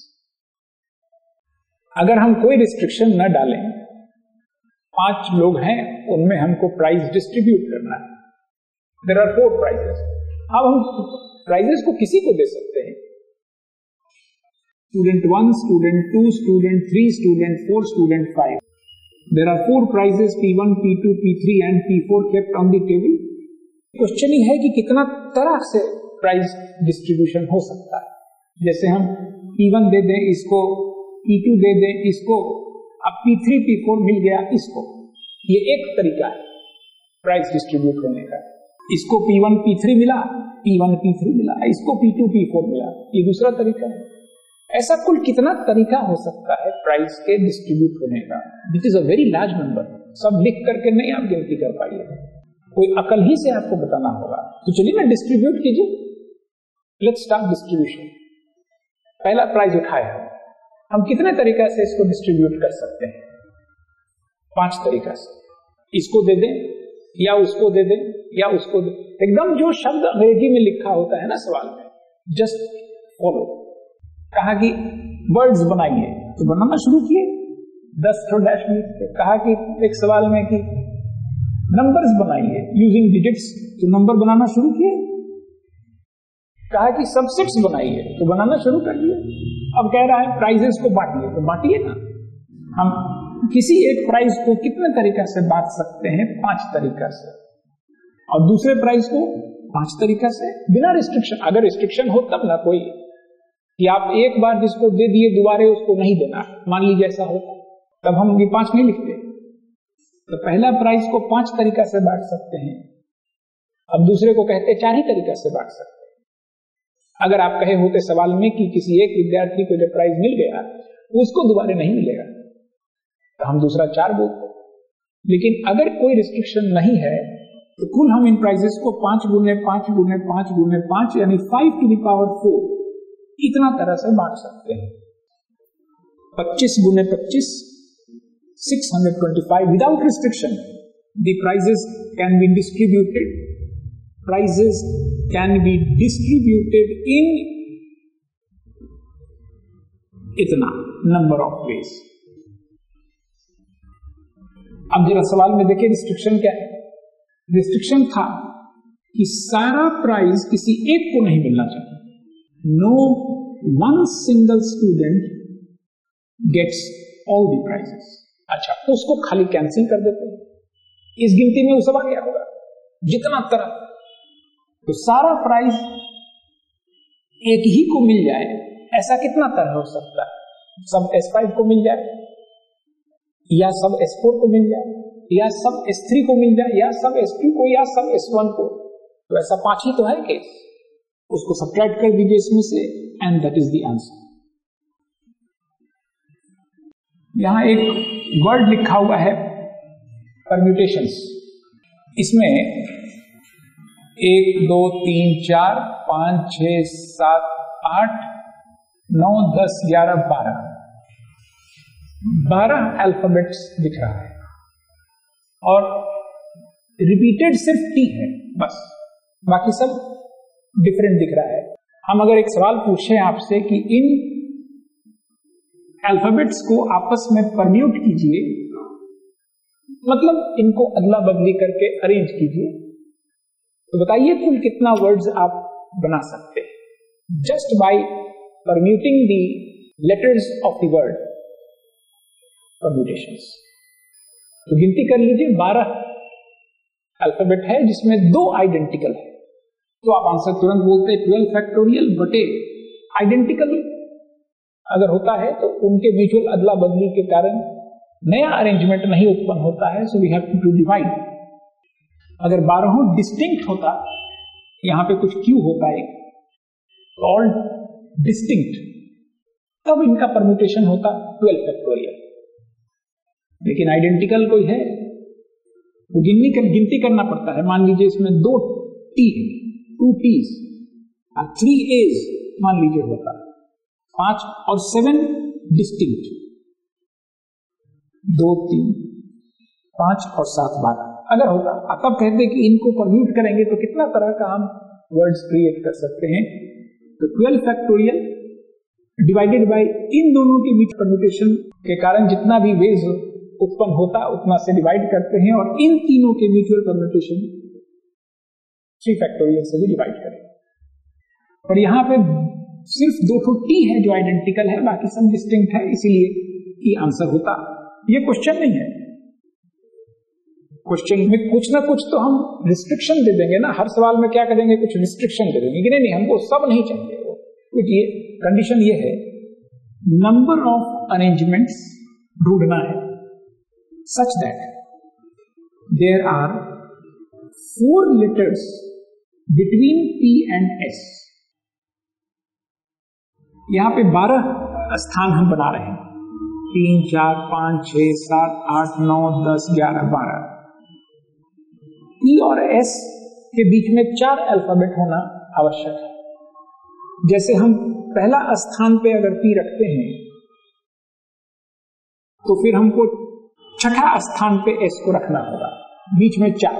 अगर हम कोई रिस्ट्रिक्शन न डालें, 5 लोग हैं, उनमें हमको प्राइज डिस्ट्रीब्यूट करना है। There are 4 prizes। अब हम प्राइजेस को किसी को दे सकते हैं, student 1, student 2, student 3, student 4, student 5। There are 4 prizes P1 P2 P3 and P4 kept on the table। Question ही है कि कितना तरह से प्राइज डिस्ट्रीब्यूशन हो सकता है। जैसे हम P1 दे दें इसको, P2 दे दें इसको, अब P3 P4 मिल गया इसको, ये एक तरीका है प्राइज डिस्ट्रीब्यूट होने का। इसको P1 P3 मिला, P1 P3 मिला, इसको P2 P4 मिला, ये दूसरा तरीका है। ऐसा कुल कितना तरीका हो सकता है प्राइज के डिस्ट्रीब्यूट होने का? This is a very large number, सब लिख करके नहीं आप गिनती कर पाइए, कोई अकल ही से आपको बताना होगा। तो चलिए ना डिस्ट्रीब्यूट कीजिए, लेट्स स्टार्ट डिस्ट्रीब्यूशन। पहला प्राइज उठाया, हम कितने तरीका से इसको डिस्ट्रीब्यूट कर सकते हैं? 5 तरीका से। इसको दे दें या उसको दे दें या उसको दे, एकदम जो शब्द अंग्रेजी में लिखा होता है ना सवाल में, जस्ट फॉलो। कहा कि वर्ड्स बनाइए, तो बनाना शुरू किए, 10 डैश लिख के। कहा कि एक सवाल में कि नंबर्स बनाइए यूजिंग डिजिट्स, तो नंबर बनाना शुरू किए। कहा कि सबसेट्स बनाइए, तो बनाना शुरू कर दिए। अब कह रहा है प्राइजेस को बांटिए, तो बांटिए ना। हम किसी एक प्राइस को कितने तरीका से बांट सकते हैं? 5 तरीका से, और दूसरे प्राइस को 5 तरीका से, बिना रिस्ट्रिक्शन। अगर रिस्ट्रिक्शन हो तब ना कोई, कि आप एक बार जिसको दे दिए दोबारा उसको नहीं देना, मान लीजिए ऐसा होता, तब हम ये 5 नहीं लिखते। तो पहला प्राइस को 5 तरीका से बांट सकते हैं, अब दूसरे को कहते 4 ही तरीका से बांट सकते हैं। अगर आप कहे होते सवाल में कि किसी एक विद्यार्थी को जब प्राइज मिल गया उसको दोबारा नहीं मिलेगा, तो हम दूसरा 4 बोलते। लेकिन अगर कोई रिस्ट्रिक्शन नहीं है तो कुल हम इन प्राइजेस को 5 गुने 5 गुने 5 गुने 5 यानी 5 to the power 4 इतना तरह से बांट सकते हैं। 25 गुने 25 625 without restriction. The prizes can be distributed, prizes can be distributed in इतना नंबर ऑफ वेज। अब जरा सवाल में देखिए रिस्ट्रिक्शन क्या है। रिस्ट्रिक्शन था कि सारा प्राइज किसी एक को नहीं मिलना चाहिए। No one single student gets all the prizes. अच्छा, उसको खाली कैंसिल कर देते हैं, इस गिनती में वो सब आ गया होगा जितना तरह, तो सारा प्राइज एक ही को मिल जाए, ऐसा कितना तरह हो सकता है? सब S5 को मिल जाए, या सब S4 को मिल जाए, या सब S3 को मिल जाए, या सब S2 को, या सब S1 को, तो ऐसा 5 ही तो है केस। उसको सब्ट्रैक्ट कर दीजिए इसमें से, and that is the answer. यहां एक वर्ड लिखा हुआ है परम्यूटेशंस। इसमें 1 2 3 4 5 6 7 8 9 10 11 12 अल्फाबेट्स दिख रहा है, और रिपीटेड सिर्फ T है बस, बाकी सब डिफरेंट दिख रहा है। हम अगर एक सवाल पूछें आपसे कि इन अल्फाबेट्स को आपस में परम्यूट कीजिए, मतलब इनको अदला बदली करके अरेंज कीजिए, तो बताइए कुल कितना वर्ड्स आप बना सकते हैं just by permuting the letters of the word. Permutations तो गिनती कर लीजिए, 12 अल्फाबेट है जिसमें 2 आइडेंटिकल है, तो आप आंसर तुरंत बोलते हैं 12 फैक्टोरियल बटे आइडेंटिकल। अगर होता है तो उनके म्यूचुअल अदला बदली के कारण नया अरेंजमेंट नहीं उत्पन्न होता है, so we have to divide. अगर 12 डिस्टिंक्ट होता, यहां पे कुछ क्यू होता है ऑल डिस्टिंक्ट, तब इनका परम्यूटेशन होता 12 फैक्टोरियल। लेकिन आइडेंटिकल कोई है वो गिनती करना पड़ता है। मान लीजिए इसमें 2 T है, 2 T's और 3 A's मान लीजिए होता, 5 और 7 डिस्टिंक्ट, 2 3 5 और 7 12 अगर होगा, तब कहते हैं कि इनको परम्यूट करेंगे तो कितना तरह का हम वर्ड्स क्रिएट कर सकते हैं। तो 12 फैक्टोरियल डिवाइडेड बाय इन दोनों के बीच परम्यूटेशन के कारण जितना भी वेज उत्पन्न होता उतना से डिवाइड करते हैं, और इन तीनों के म्यूचुअल परम्यूटेशन 3 फैक्टोरियल से भी डिवाइड करेंगे। और यहां पे सिर्फ 2 T है जो आइडेंटिकल है, बाकी सब डिस्टिंक्ट है, इसीलिए ये आंसर होता। ये क्वेश्चन नहीं है, क्वेश्चन में कुछ ना कुछ तो हम रिस्ट्रिक्शन दे देंगे ना, हर सवाल में क्या करेंगे, कुछ रिस्ट्रिक्शन दे देंगे कि नहीं हमको सब नहीं चाहिए। क्योंकि ये कंडीशन ये है, नंबर ऑफ अरेंजमेंट्स ढूंढना है such that there are 4 letters between P and S। यहां पे 12 स्थान हम बना रहे हैं, 3 4 5 6 7 8 9 10 11 12। P और S के बीच में 4 अल्फाबेट होना आवश्यक है। जैसे हम पहला स्थान पे अगर P रखते हैं तो फिर हमको छठा स्थान पे S को रखना होगा, बीच में 4।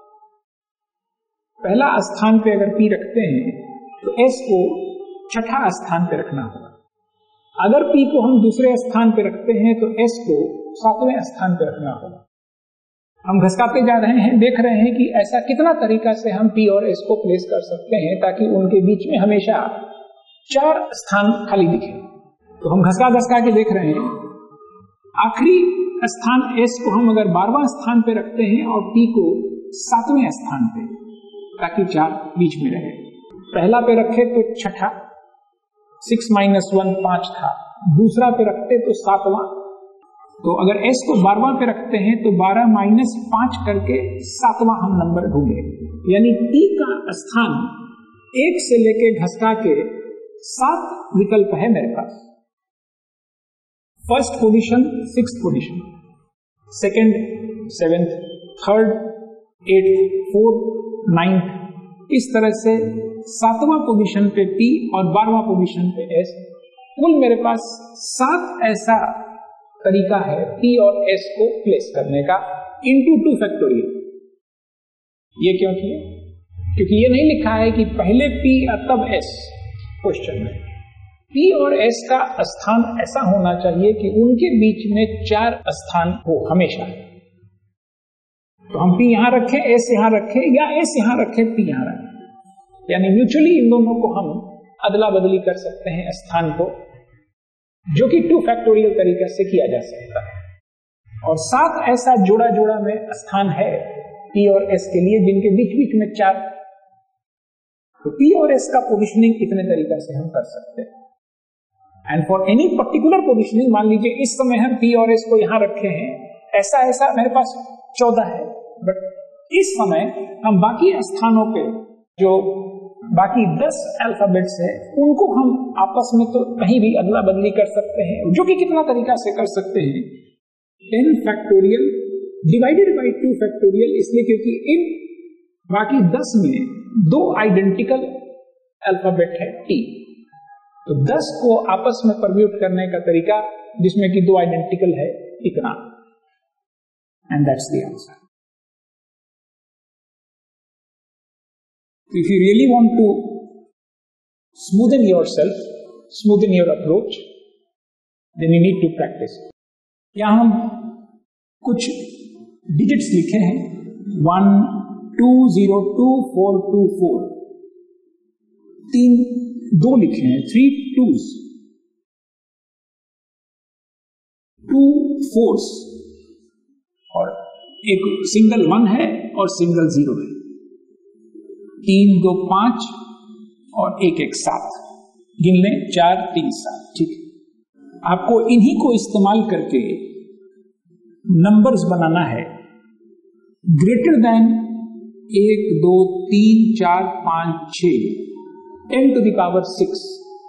पहला स्थान पे अगर P रखते हैं तो S को छठा स्थान पे रखना होगा। अगर P को हम दूसरे स्थान पे रखते हैं तो S को 7वें स्थान पे रखना होगा। हम घसकाते जा रहे हैं, देख रहे हैं कि ऐसा कितना तरीका से हम P और S को प्लेस कर सकते हैं ताकि उनके बीच में हमेशा 4 स्थान खाली दिखे। तो हम घसका घसका के देख रहे हैं, आखिरी स्थान S को हम अगर 12वां स्थान पे रखते हैं और P को 7वें स्थान पे, ताकि 4 बीच में रहे। पहला पे रखे तो छठा, 6 - 1 5 था। दूसरा पे रखते तो 7वां। तो अगर S को 12वां पे रखते हैं तो 12 - 5 करके 7वां हम नंबर ढूंढे, यानी T का स्थान 1 से लेके घसका के 7 विकल्प है मेरे पास। First position, 6th position, second, 7th, third, 8th, 4th, 9th, इस तरह से 7वां पोजीशन पे P और 12वां पोजीशन पे S। कुल मेरे पास 7 ऐसा तरीका है P और S को प्लेस करने का इंटू 2 फैक्टोरियल। ये क्यों किया? क्योंकि ये नहीं लिखा है कि पहले P और तब S। क्वेश्चन में P और S का स्थान ऐसा होना चाहिए कि उनके बीच में 4 स्थान हो हमेशा। तो हम P यहां रखें, S यहां रखें, या S यहां रखें, P यहां रखें, यानी म्यूचुअली इन दोनों को हम अदला बदली कर सकते हैं स्थान को, जो कि 2 फैक्टोरियल तरीके से किया जा सकता है। और 7 ऐसा जोड़ा जोड़ा में स्थान है P और S के लिए जिनके बीच बीच में 4। तो P और S का पोजिशनिंग इतने तरीके से हम कर सकते हैं। And for any particular positioning, मान लीजिए इस समय हम P और S को यहां रखे हैं, ऐसा ऐसा मेरे पास 14 है, बट इस समय हम बाकी स्थानों पे जो बाकी 10 अल्फाबेट्स है उनको हम आपस में तो कहीं भी अदला बदली कर सकते हैं, जो कि कितना तरीका से कर सकते हैं। 10 फैक्टोरियल डिवाइडेड बाई 2 फैक्टोरियल, इसलिए क्योंकि इन बाकी 10 में 2 आइडेंटिकल अल्फाबेट है T। तो 10 को आपस में परम्यूट करने का तरीका जिसमें कि 2 आइडेंटिकल है, इतना। And that's the answer. If you really want to smoothen yourself, smoothen your approach, then you need to practice. यहाँ हम कुछ डिजिट्स लिखे हैं, 1 2 0 2 4 2 4, 2 लिखे हैं, 3 2s, 2 4s, और एक सिंगल 1 है और सिंगल 0 है। 3 2 5 और 1 1 7, गिन लें, 4 3 7। ठीक है, आपको इन्हीं को इस्तेमाल करके नंबर्स बनाना है greater than 1 2 3 4 5 6, 10 to the power 6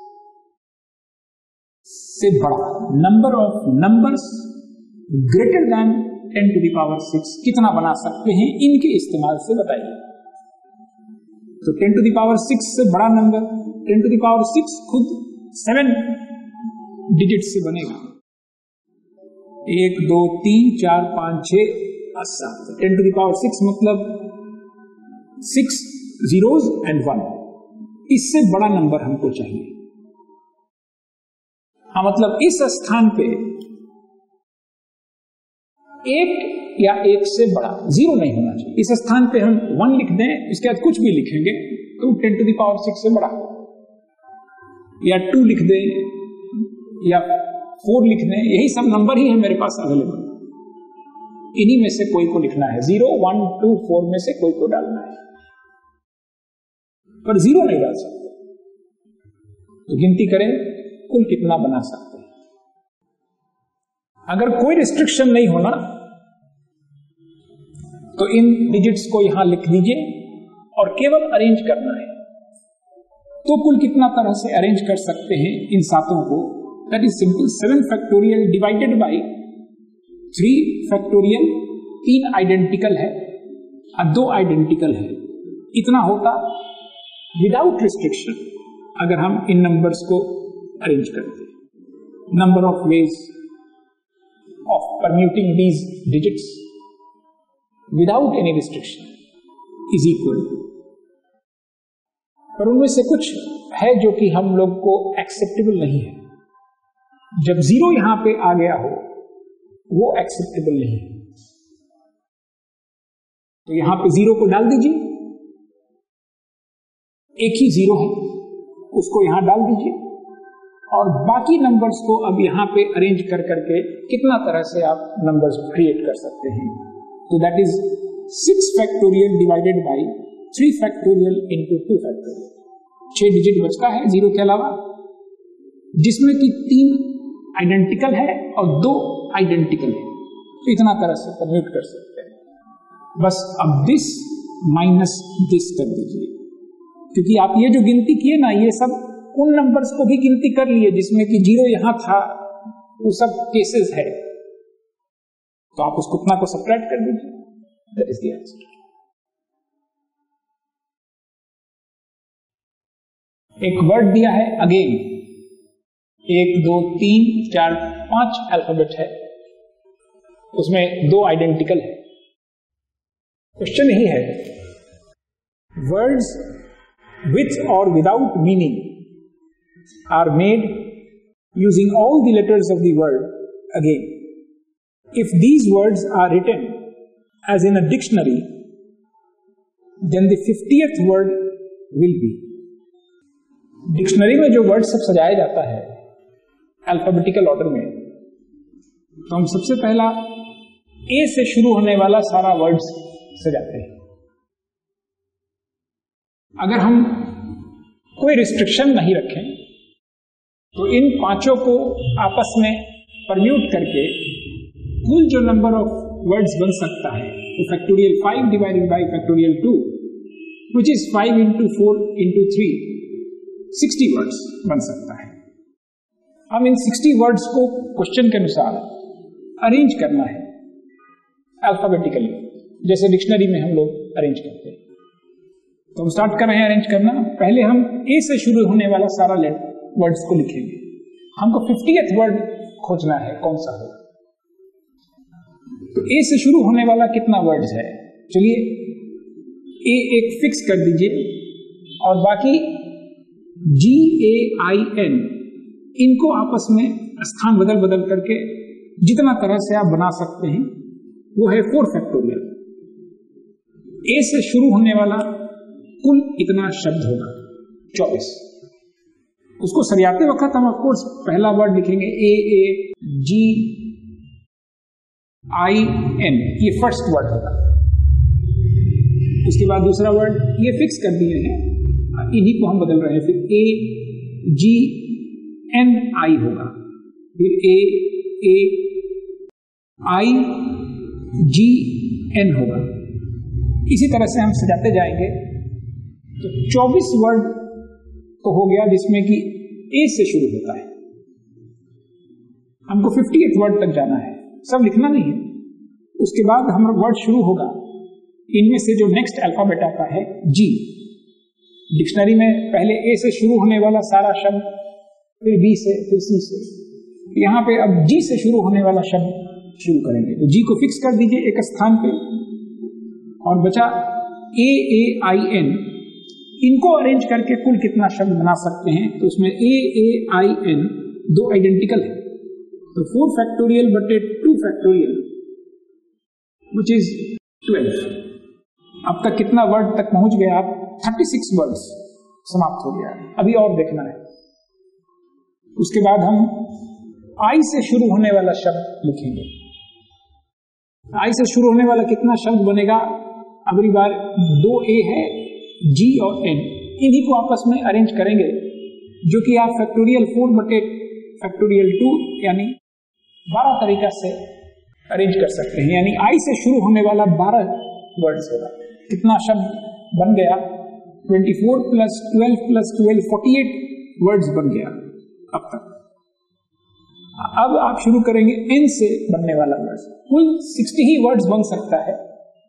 से बड़ा number of numbers greater than 10 to the power 6 कितना बना सकते हैं, इनके इस्तेमाल से बताइए। तो 10 to the power 6 से बड़ा नंबर, 10 to the power 6 खुद 7 डिजिट से बनेगा, 1 2 3 4 5 6 7। 10 to the power 6 मतलब 6 zeros and 1, इससे बड़ा नंबर हमको चाहिए। हाँ, मतलब इस स्थान पे 1 या 1 से बड़ा, 0 नहीं होना चाहिए। इस स्थान पे हम 1 लिख दें, इसके बाद कुछ भी लिखेंगे तो 10 to the power 6 से बड़ा, या 2 लिख दें या 4 लिख दें, यही सब नंबर ही है मेरे पास अवेलेबल। इन्हीं में से कोई को लिखना है, 0 1 2 4 में से कोई को डालना है, पर 0 नहीं डाल सकते। तो गिनती करें कुल कितना बना सकते हैं। अगर कोई रिस्ट्रिक्शन नहीं होना तो इन डिजिट्स को यहां लिख दीजिए और केवल अरेंज करना है। तो कुल कितना तरह से अरेंज कर सकते हैं इन सातों को, that is simple. 7 factorial divided by 3 factorial, 3 identical है और 2 आइडेंटिकल है, इतना होता विदाउट रिस्ट्रिक्शन अगर हम इन नंबर्स को अरेंज करते। Number of ways of permuting these digits without any restriction is equal. पर उनमें से कुछ है जो कि हम लोग को एक्सेप्टेबल नहीं है। जब 0 यहां पे आ गया हो वो एक्सेप्टेबल नहीं है। तो यहां पे 0 को डाल दीजिए, एक ही 0 है उसको यहां डाल दीजिए, और बाकी नंबर्स को अब यहां पे अरेंज कर करके कितना तरह से आप नंबर्स क्रिएट कर सकते हैं। तो that is 6 factorial divided by 3 factorial into 2 factorial. 6 digit बचता है 0 के अलावा, जिसमें कि 3 आइडेंटिकल है और 2 आइडेंटिकल है। तो इतना तरह से परम्यूट कर सकते हैं। बस अब दिस माइनस दिस कर दीजिए, क्योंकि आप ये जो गिनती किए ना, ये सब उन नंबर्स को भी गिनती कर लिए जिसमें कि 0 यहां था, वो सब केसेस है, तो आप उसको उतना को सबट्रैक्ट कर दीजिए। That is the answer. एक वर्ड दिया है अगेन, 1 2 3 4 5 अल्फाबेट है, उसमें 2 आइडेंटिकल है। क्वेश्चन यही है, words with or without meaning are made using all the letters of the word again. If these words are written as in a dictionary, then the 50th word will be. Dictionary में जो word सब सजाया जाता है alphabetical order में, तो हम सबसे पहला ए से शुरू होने वाला सारा वर्ड्स सजाते हैं। अगर हम कोई रिस्ट्रिक्शन नहीं रखें तो इन पांचों को आपस में परम्यूट करके कुल जो नंबर ऑफ वर्ड्स बन सकता है वो factorial 5 divided by factorial 2 which is 5 into 4 into 3 60 words बन सकता है। हम इन 60 वर्ड्स को क्वेश्चन के अनुसार अरेंज करना है अल्फाबेटिकली, जैसे डिक्शनरी में हम लोग अरेंज करते हैं। तो हम स्टार्ट कर रहे हैं अरेंज करना। पहले हम ए से शुरू होने वाला सारा वर्ड्स को लिखेंगे। हमको 50th वर्ड खोजना है कौन सा होगा। तो ए से शुरू होने वाला कितना वर्ड्स है, चलिए ए एक फिक्स कर दीजिए, और बाकी GAIN इनको आपस में स्थान बदल बदल करके जितना तरह से आप बना सकते हैं वो है 4 फैक्टोरियल। ए से शुरू होने वाला कुल इतना शब्द होगा 24। उसको सरियाते वक्त हम ऑफकोर्स पहला वर्ड लिखेंगे AAGIN, ये फर्स्ट वर्ड होगा। उसके बाद दूसरा वर्ड ये फिक्स कर दिए हैं, इन्हीं को हम बदल रहे हैं। फिर AGNI होगा, फिर AAIGN होगा। इसी तरह से हम सजाते जाएंगे। तो 24 वर्ड तो हो गया जिसमें कि ए से शुरू होता है। हमको 50th वर्ड तक जाना है, सब लिखना नहीं है। उसके बाद हमारा वर्ड शुरू होगा, इनमें से जो नेक्स्ट अल्फाबेट आता है जी। डिक्शनरी में पहले ए से शुरू होने वाला सारा शब्द, फिर बी से, फिर सी से। यहां पे अब जी से शुरू होने वाला शब्द शुरू करेंगे। तो जी को फिक्स कर दीजिए एक स्थान पे, और बचा AAIN। इनको अरेंज करके कुल कितना शब्द बना सकते हैं, तो उसमें AAIN 2 आइडेंटिकल है, तो 4 फैक्टोरियल बटे 2 फैक्टोरियल विच इज 12। अब तक कितना वर्ड तक पहुंच गया आप? 36 वर्ड्स समाप्त हो गया। अभी और देखना है। उसके बाद हम आई से शुरू होने वाला शब्द लिखेंगे। आई से शुरू होने वाला कितना शब्द बनेगा? अगली बार 2 ए है, जी और एन, इन्हीं को आपस में अरेंज करेंगे, जो कि आप फैक्टोरियल 4 बटे फैक्टोरियल 2 यानी 12 तरीका से अरेंज कर सकते हैं। यानी आई से शुरू होने वाला 12 वर्ड्स होगा। कितना शब्द बन गया? 24 प्लस 12 प्लस 12 48 वर्ड्स बन गया अब तक। अब आप शुरू करेंगे एन से बनने वाला वर्ड्स, कुल 60 ही वर्ड्स बन सकता है।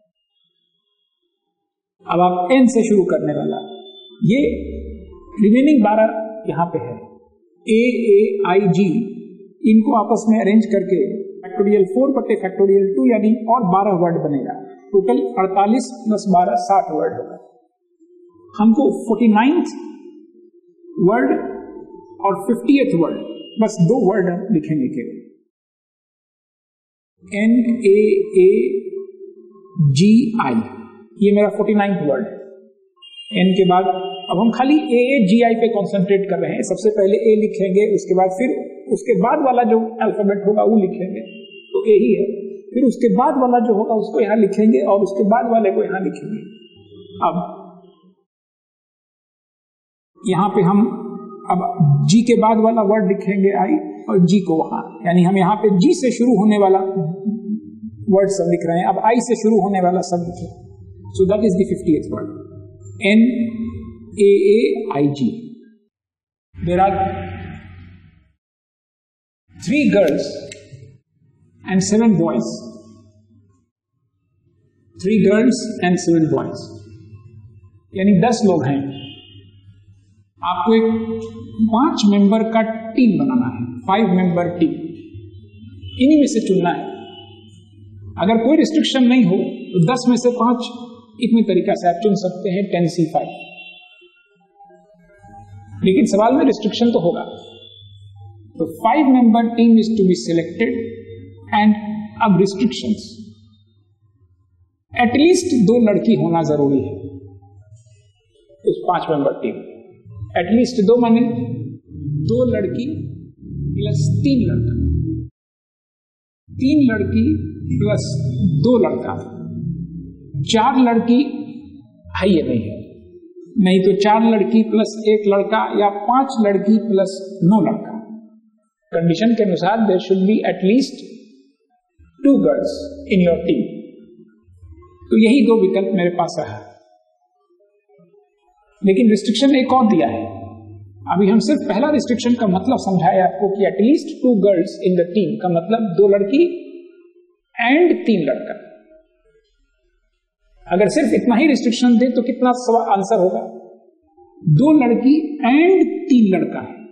अब आप एन से शुरू करने वाला, ये रिमेनिंग 12 यहां पे है, AAIG, इनको आपस में अरेंज करके फैक्टोरियल 4 बटे फैक्टोरियल 2 यानी और 12 वर्ड बनेगा। टोटल 48 प्लस 12 60 वर्ड होगा। हमको 49th वर्ड और 50th वर्ड, बस 2 वर्ड हम लिखेंगे केवल, NAAGI। ये मेरा 49th वर्ड है। एन के बाद अब हम खाली AAGI पे कॉन्सेंट्रेट कर रहे हैं। सबसे पहले ए लिखेंगे, उसके बाद फिर उसके बाद वाला जो अल्फाबेट होगा वो लिखेंगे, तो ए ही है। फिर उसके बाद वाला जो होगा उसको यहां लिखेंगे और उसके बाद वाले को यहां लिखेंगे। अब यहां पे हम अब जी के बाद वाला वर्ड लिखेंगे आई, और जी को वहां, यानी हम यहाँ पे जी से शुरू होने वाला वर्ड सब लिख रहे हैं, अब आई से शुरू होने वाला सब लिखे। So that is the 50th word, NAAIG। There are 3 girls and 7 boys. 3 girls and 7 boys, यानी 10 लोग हैं। आपको एक 5 मेंबर का टीम बनाना है, 5 मेंबर टीम, इन्हीं में से चुनना है। अगर कोई रिस्ट्रिक्शन नहीं हो तो 10 में से 5 इतने तरीका से आप चुन सकते हैं, 10C5। लेकिन सवाल में रिस्ट्रिक्शन तो होगा। तो 5 member team is to be selected and अब रिस्ट्रिक्शंस, एटलीस्ट 2 लड़की होना जरूरी है उस 5 मेंबर टीम। एटलीस्ट 2 माने 2 लड़की प्लस 3 लड़का, 3 लड़की प्लस 2 लड़का, 4 लड़की है ये नहीं है, नहीं तो 4 लड़की प्लस 1 लड़का या 5 लड़की प्लस 9 लड़का। कंडीशन के अनुसार there should be at least 2 girls in your team. तो यही 2 विकल्प मेरे पास रहा, लेकिन रिस्ट्रिक्शन एक और दिया है। अभी हम सिर्फ पहला रिस्ट्रिक्शन का मतलब समझाए आपको कि at least 2 girls in the team का मतलब 2 लड़की एंड 3 लड़का। अगर सिर्फ इतना ही रिस्ट्रिक्शन दे तो कितना आंसर होगा? 2 लड़की एंड 3 लड़का है।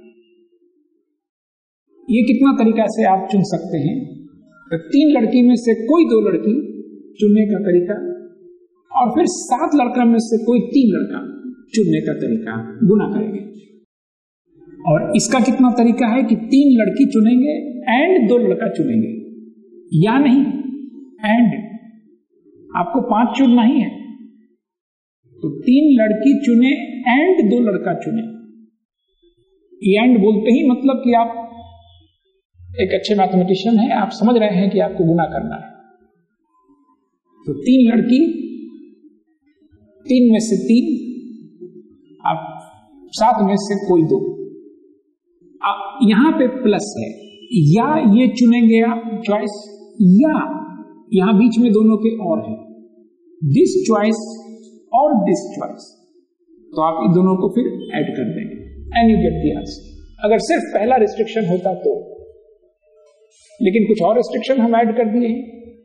ये कितना तरीका से आप चुन सकते हैं? तो 3 लड़की में से कोई 2 लड़की चुनने का तरीका, और फिर 7 लड़का में से कोई 3 लड़का चुनने का तरीका गुना करेंगे। और इसका कितना तरीका है कि 3 लड़की चुनेंगे एंड 2 लड़का चुनेंगे, या नहीं एंड आपको 5 चुनना ही है तो 3 लड़की चुने एंड 2 लड़का चुने। एंड बोलते ही मतलब कि आप एक अच्छे मैथमेटिशियन हैं, आप समझ रहे हैं कि आपको गुना करना है। तो 3 लड़की, 3 में से 3, आप 7 में से कोई 2। यहां पे प्लस है, या ये चुनेंगे आप चॉइस, या यहां बीच में दोनों के और है, दिस चॉइस और दिस चॉइस। तो आप इन दोनों को फिर ऐड कर देंगे and you get the answer. अगर सिर्फ पहला रिस्ट्रिक्शन होता तो, लेकिन कुछ और रिस्ट्रिक्शन हम ऐड कर दिए हैं।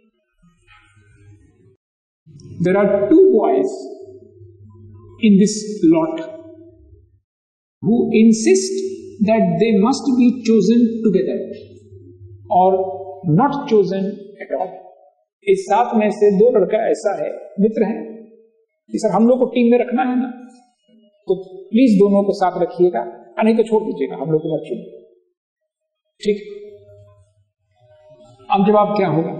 There are 2 boys in this lot who insist that they must be chosen together or not chosen at all। इस 7 में से 2 लड़का ऐसा है, मित्र है कि सर हम लोग को टीम में रखना है ना, तो प्लीज दोनों को साथ रखिएगा, नहीं तो छोड़ दीजिएगा, हम लोग को मत चुनिए। ठीक, अब जवाब क्या होगा?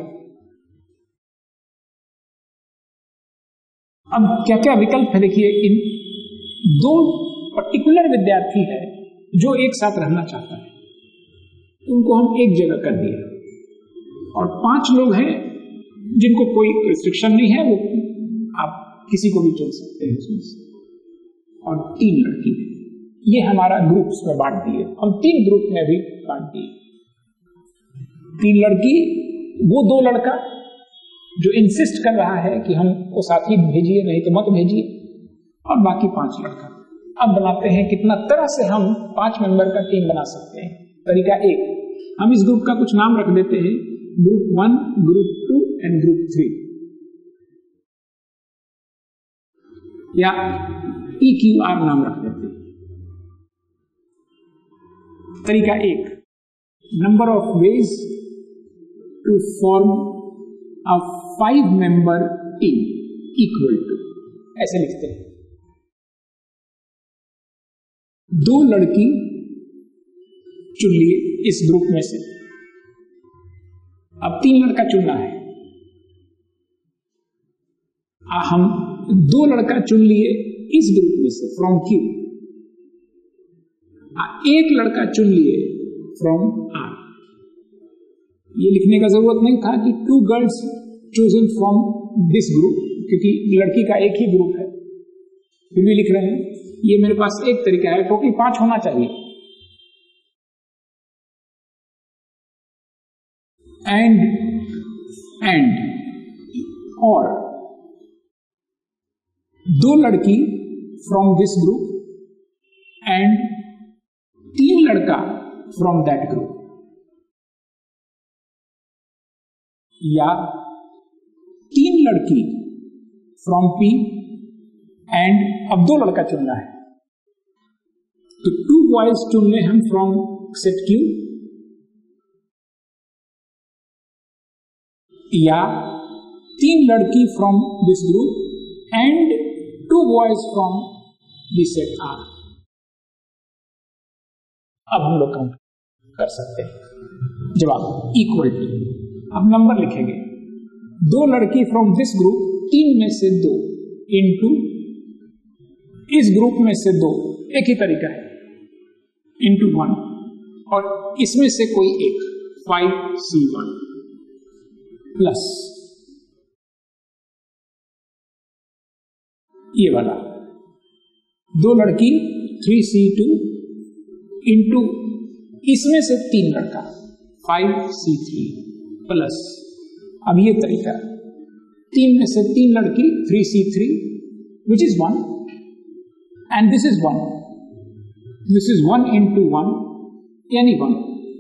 अब क्या क्या विकल्प है देखिए। इन 2 पर्टिकुलर विद्यार्थी है जो एक साथ रहना चाहता है, उनको हम एक जगह कर दिए, और 5 लोग हैं जिनको कोई रिस्ट्रिक्शन नहीं है, वो आप किसी को भी चुन सकते हैं उसमें से, और 3 लड़की है। ये हमारा ग्रुप्स में बांट दिए, हम 3 ग्रुप में भी बांट दिए। 3 लड़की, वो 2 लड़का जो इंसिस्ट कर रहा है कि हमको साथ ही भेजिए नहीं तो मत भेजिए, और बाकी 5 लड़का। अब बनाते हैं कितना तरह से हम 5 मेंबर का टीम बना सकते हैं। तरीका 1, हम इस ग्रुप का कुछ नाम रख देते हैं, ग्रुप 1, ग्रुप 2 एंड ग्रुप 3, या PQR नाम रख देते हैं। तरीका 1, number of ways to form a 5 member team equal to, ऐसे लिखते हैं। 2 लड़की चुन लिए इस ग्रुप में से, अब 3 लड़का चुनना है। हम दो लड़का चुन लिए इस ग्रुप में से फ्रॉम क्यू, एक लड़का चुन लिए फ्रॉम आर। ये लिखने का जरूरत नहीं था कि 2 girls chosen from this group, क्योंकि लड़की का एक ही ग्रुप है, फिर भी लिख रहे हैं। ये मेरे पास एक तरीका है, टोटल 5 होना चाहिए। एंड और 2 लड़की फ्रॉम दिस ग्रुप एंड 3 लड़का फ्रॉम दैट ग्रुप, या 3 लड़की फ्रॉम पी एंड अब 2 लड़का चुनना है, तो 2 बॉयज चुन ले हम फ्रॉम सेट क्यू, या 3 लड़की from this group and 2 boys from this set are. अब हम लोग काउंट कर सकते हैं। जवाब इक्वल टू, अब नंबर लिखेंगे, 2 लड़की फ्रॉम दिस ग्रुप, 3 में से 2 इनटू इस ग्रुप में से 2, एक ही तरीका है, इनटू 1, और इसमें से कोई एक 5C1 प्लस ये वाला 2 लड़की 3C2 इंटू इसमें से 3 लड़का 5C3 प्लस, अब ये तरीका 3 में से 3 लड़की 3C3 which is 1 and this is 1, this is 1 into 1 यानी 1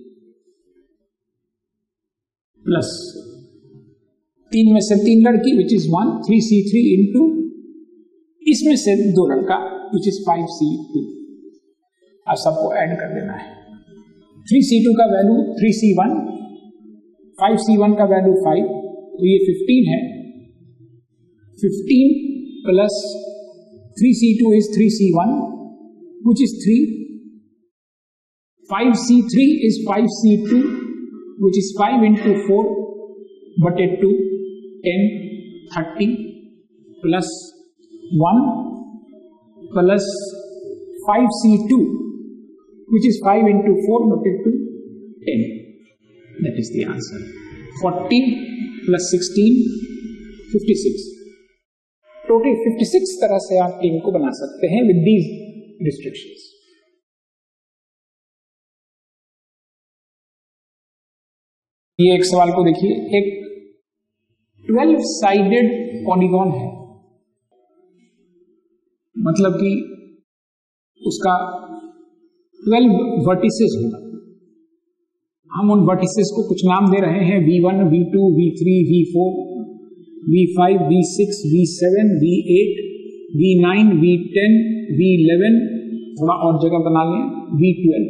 प्लस 3 में से 3 लड़की विच इज 1, 3C3 इंटू इसमें से 2 लड़का विच इज 5C2। अब सबको ऐड कर देना है। 3C2 का वैल्यू 3C1, 5C1 का वैल्यू 5, तो ये 15 है। 15 plus 3C2 is 3C1 which is 3, 5C3 is 5C2 which is 5 into 4 बटे 2 10 30 plus 1 plus 5C2 which is 5 into 4 बटे 2 10, that is the answer। 40 plus 16 56, total 56 तरह से आप टीम को बना सकते हैं विद दीज रिस्ट्रिक्शंस। ये एक सवाल को देखिए, एक 12 साइडेड पॉलीगॉन है, मतलब कि उसका 12 वर्टिसेस होगा। हम उन वर्टिसेस को कुछ नाम दे रहे हैं, V1, V2, V3, V4, V5, V6, V7, V8, V9, V10, V11, थोड़ा और जगह बना लें, V12।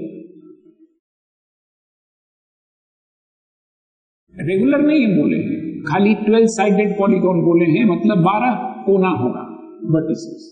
रेगुलर नहीं बोले हैं, खाली 12 साइडेड पॉलीगॉन बोले हैं, मतलब 12 कोना होगा वर्टिसेस।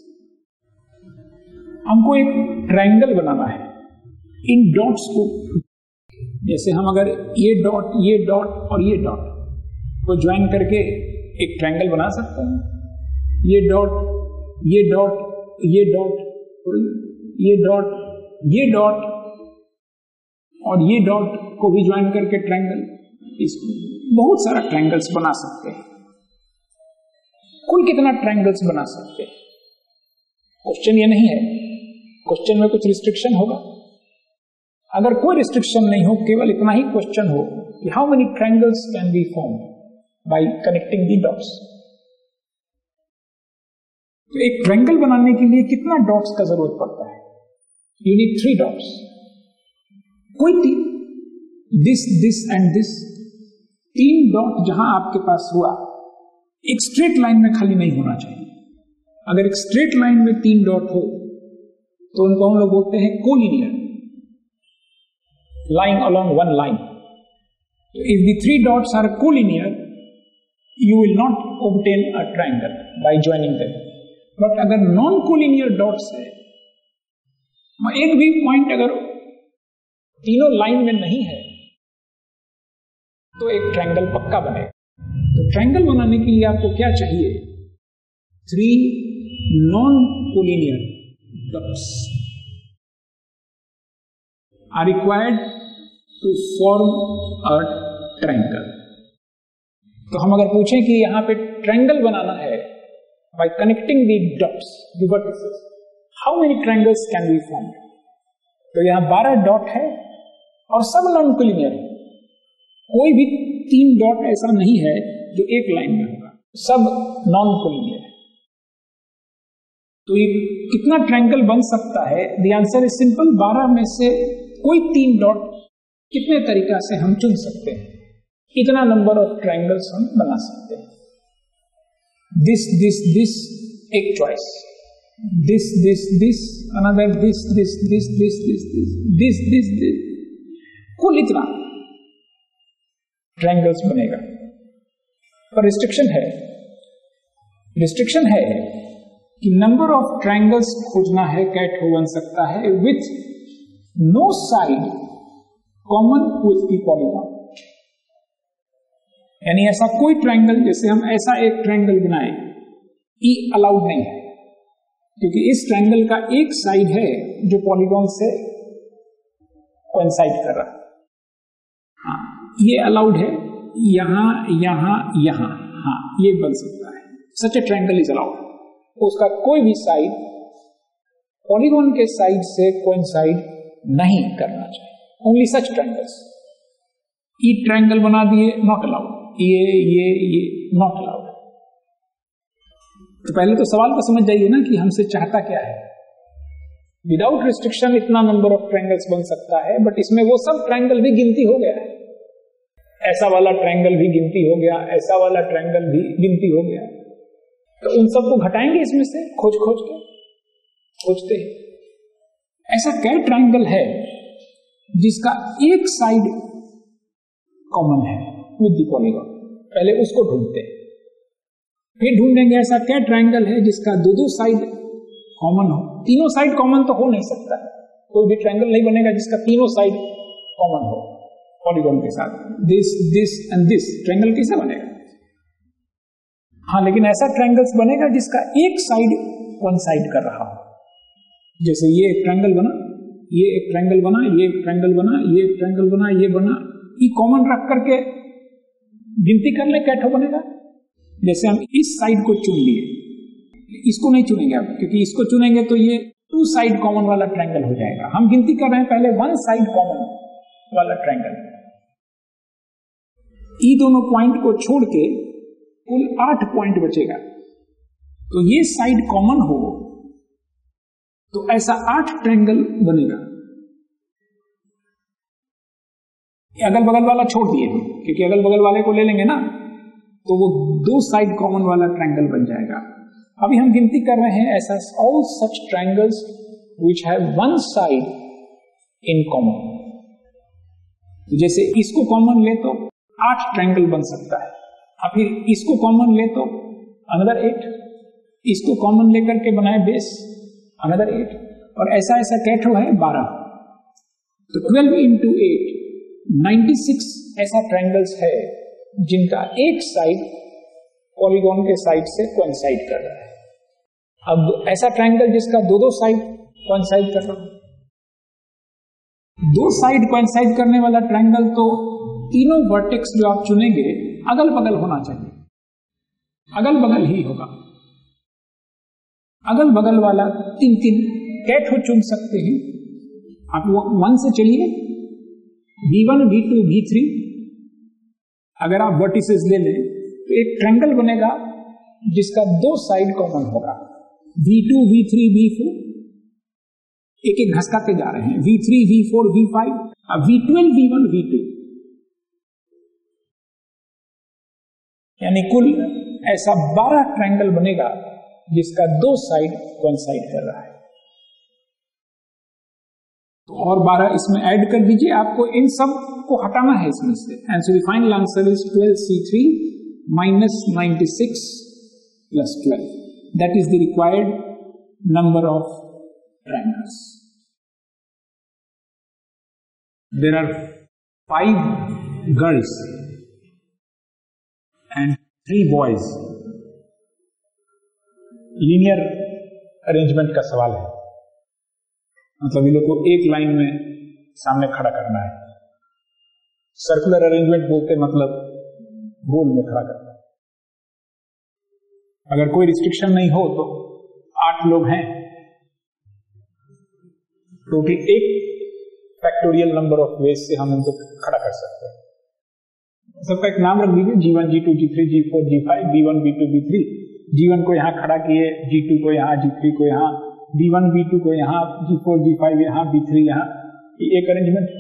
हमको एक ट्रायंगल बनाना है। इन डॉट्स को, जैसे हम अगर ये डॉट और ये डॉट को ज्वाइन करके एक ट्रायंगल बना सकते हैं। ये डॉट, ये डॉट, ये डॉट, ये डॉट, ये डॉट और ये डॉट को भी ज्वाइन करके ट्रायंगल, इसको बहुत सारा ट्रायंगल्स बना सकते हैं। कुल कितना ट्रायंगल्स बना सकते हैं? क्वेश्चन ये नहीं है, क्वेश्चन में कुछ रिस्ट्रिक्शन होगा। अगर कोई रिस्ट्रिक्शन नहीं हो, केवल इतना ही क्वेश्चन हो कि how many triangles can be form by connecting the dots. तो एक ट्रायंगल बनाने के लिए कितना डॉट्स का जरूरत पड़ता है? You need 3 dots. कोई 3, दिस एंड दिस, 3 डॉट जहां आपके पास हुआ, एक स्ट्रेट लाइन में खाली नहीं होना चाहिए। अगर एक स्ट्रेट लाइन में 3 डॉट हो तो उनको हम लोग बोलते हैं collinear, lying along one line. If the 3 dots are collinear, you will not obtain a triangle by joining them. But अगर नॉन कोलिनियर डॉट्स है, एक भी पॉइंट अगर तीनों लाइन में नहीं है, तो एक ट्रायंगल पक्का बनेगा। तो ट्रायंगल बनाने के लिए आपको क्या चाहिए? 3 non-collinear dots are required to form a triangle. तो हम अगर पूछें कि यहां पे ट्रायंगल बनाना है by connecting the dots, the vertices, how many triangles can we form? तो यहां 12 डॉट है और सब नॉन कोलिनियर है. कोई भी 3 डॉट ऐसा नहीं है जो एक लाइन में होगा, सब नॉन कोलिनियर है. तो ये कितना ट्रायंगल बन सकता है? The answer is simple. 12 में से कोई 3 डॉट कितने तरीका से हम चुन सकते हैं, इतना नंबर ऑफ ट्रायंगल्स हम बना सकते हैं. दिस दिस दिस एक choice, this this this another, this this this this this this this this, कुल इतना ट्रायंगल्स बनेगा. पर रिस्ट्रिक्शन है कि नंबर ऑफ ट्रायंगल्स खोजना है. कैट हो बन सकता है with no side common with the polygon. यानी ऐसा कोई ट्रायंगल, जैसे हम ऐसा एक ट्रायंगल बनाए, ई अलाउड नहीं है, क्योंकि इस ट्रायंगल का एक साइड है जो पॉलीगॉन से कोइंसाइड कर रहा है. हाँ, ये अलाउड है. यहां यहां यहां, हाँ ये बन सकता है. Such a triangle is allowed. उसका कोई भी साइड पॉलीगॉन के साइड से कोइंसाइड नहीं करना चाहिए. Only such triangles. ई ट्रायंगल बना दिए, नॉट अलाउड. ये नॉट अलाउड. तो पहले तो सवाल को समझ जाइए ना कि हमसे चाहता क्या है. विदाउट रिस्ट्रिक्शन इतना नंबर ऑफ ट्रायंगल्स बन सकता है, बट इसमें वो सब ट्रायंगल भी गिनती हो गया है. ऐसा वाला ट्रायंगल भी गिनती हो गया, ऐसा वाला ट्रायंगल भी गिनती हो गया. तो उन सबको घटाएंगे इसमें से, खोजते हैं. ऐसा क्या ट्रायंगल है जिसका एक साइड कॉमन है विद द पॉलीगॉन? पहले उसको ढूंढते हैं, फिर ढूंढेंगे ऐसा क्या ट्रायंगल है जिसका दो साइड कॉमन हो. तीनों साइड कॉमन तो हो नहीं सकता है. कोई भी ट्रायंगल नहीं बनेगा जिसका तीनों साइड कॉमन हो पॉलीगॉन के साथ. दिस एंड दिस ट्रायंगल कैसे बनेगा? हाँ, लेकिन ऐसा ट्रायंगल्स बनेगा जिसका एक साइड कोइंसाइड कर रहा हो. जैसे ये एक ट्रायंगल बना, ये एक ट्रायंगल बना, ये एक ट्रायंगल बना, ये एक ट्रायंगल बना, ये बना. ये कॉमन रख करके गिनती कर ले, कैठो बनेगा. जैसे हम इस साइड को चुन लिए, इसको नहीं चुनेंगे अब, क्योंकि इसको चुनेंगे तो ये 2 साइड कॉमन वाला ट्रायंगल हो जाएगा. हम गिनती कर रहे हैं पहले 1 साइड कॉमन वाला ट्रायंगल. ये दोनों पॉइंट को छोड़ के कुल 8 पॉइंट बचेगा. तो ये साइड कॉमन हो तो ऐसा 8 ट्रायंगल बनेगा. अगल बगल वाला छोड़ दिए, क्योंकि अगल बगल वाले को ले लेंगे ना तो वो 2 साइड कॉमन वाला ट्रायंगल बन जाएगा. अभी हम गिनती कर रहे हैं ऐसा all such triangles which have 1 side in common. जैसे इसको कॉमन ले तो 8 ट्रायंगल बन सकता है. और फिर इसको कॉमन ले तो अनदर 8, इसको कॉमन लेकर के बनाए बेस, अनदर 8, और ऐसा ऐसा कैठो है 12. तो 12 into 8 96 ऐसा ट्रायंगल्स है जिनका एक साइड पॉलीगॉन के साइड से कोइंसाइड कर रहा है. अब ऐसा ट्रायंगल जिसका दो साइड कोइंसाइड कर रहा है, 2 साइड कोइंसाइड करने वाला ट्रायंगल तो तीनों वर्टेक्स जो आप चुनेंगे अगल बगल होना चाहिए. अगल बगल ही होगा. अगल बगल वाला 3 कैठो चुन सकते हैं आप. 1 से चलिए, V1, V2, V3. अगर आप वर्टिसेस ले लें तो एक ट्रायंगल बनेगा जिसका 2 साइड कॉमन होगा. V2, V3, V4 एक एक घसकाते जा रहे हैं. V3, V4, V5, V12, V1, V2. यानी कुल ऐसा 12 ट्रायंगल बनेगा जिसका 2 साइड कोइंसाइड कर रहा है. तो और 12 इसमें ऐड कर दीजिए. आपको इन सब को हटाना है इसमें से. And so the final answer is 12C3 minus 96 plus 12. That is the required number of triangles. There are 5 girls and 3 boys. Linear arrangement का सवाल है, मतलब इन लोग को एक लाइन में सामने खड़ा करना है। सर्कुलर अरेंजमेंट बोलते मतलब गोल में खड़ा करना है। अगर कोई रिस्ट्रिक्शन नहीं हो तो 8 लोग हैं, total 1 factorial number of ways से हम इनको खड़ा कर सकते हैं। सबका एक नाम रख दीजिए, G1, G2, G3, G4, G5, B1, B2, B3। G1 को यहां खड़ा किए, G2 को यहां, G3 को यहां, B1, B2 को यहां, G4, G5 यहां, B3 यहां, एक अरेंजमेंट।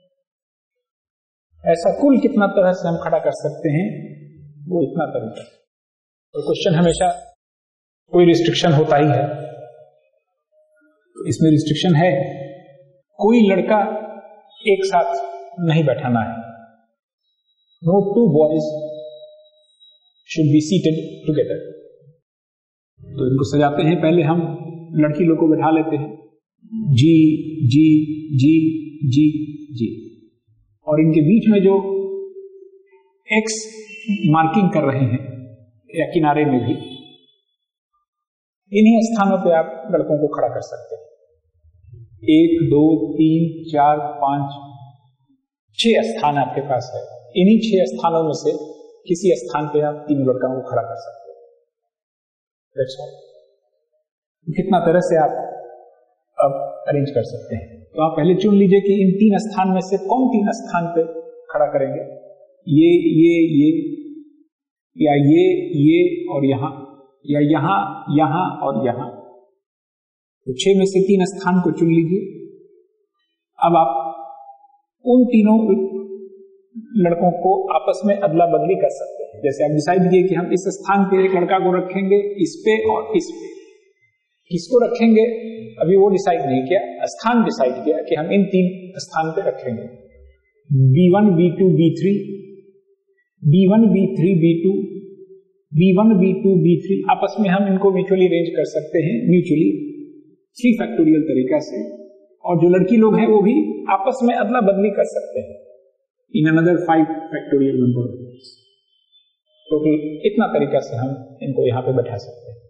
ऐसा कुल कितना तरह से हम खड़ा कर सकते हैं, वो इतना तरीका। तो क्वेश्चन हमेशा कोई रिस्ट्रिक्शन होता ही है, तो इसमें रिस्ट्रिक्शन है, कोई लड़का एक साथ नहीं बैठाना है। No 2 boys should be seated together। तो इनको सजाते हैं, पहले हम लड़की लोग को बैठा लेते हैं, G, G, G, G, G, और इनके बीच में जो X मार्किंग कर रहे हैं या किनारे में भी, इन्हीं स्थानों पे आप लड़कों को खड़ा कर सकते हैं। 1, 2, 3, 4, 5, 6 स्थान आपके पास है। इन्हीं 6 स्थानों में से किसी स्थान पे आप 3 लड़कों को खड़ा कर सकते हैं। That's all। कितना तरह से आप अब अरेंज कर सकते हैं, तो आप पहले चुन लीजिए कि इन 3 स्थान में से कौन 3 स्थान पे खड़ा करेंगे। ये या ये और यहां, या यहां और यहां। तो 6 में से 3 स्थान को चुन लीजिए। अब आप उन तीनों लड़कों को आपस में अदला बदली कर सकते हैं। जैसे आप डिसाइड किए कि हम इस स्थान पे एक लड़का को रखेंगे, इस पे और इस पे। किसको रखेंगे अभी वो डिसाइड नहीं किया, स्थान डिसाइड किया कि हम इन 3 स्थान पे रखेंगे। B1, B2, B3, B1, B3, B2, B1, B2, B3। आपस में हम इनको म्यूचुअली अरेंज कर सकते हैं, म्यूचुअली 3 फैक्टोरियल तरीका से। और जो लड़की लोग हैं वो भी आपस में अदला बदली कर सकते हैं in another 5 factorial number. Total इतना तरीका से हम इनको यहां पे बैठा सकते हैं।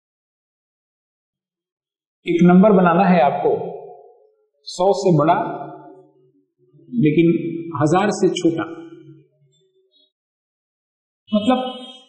एक नंबर बनाना है आपको 100 से बड़ा लेकिन 1000 से छोटा, मतलब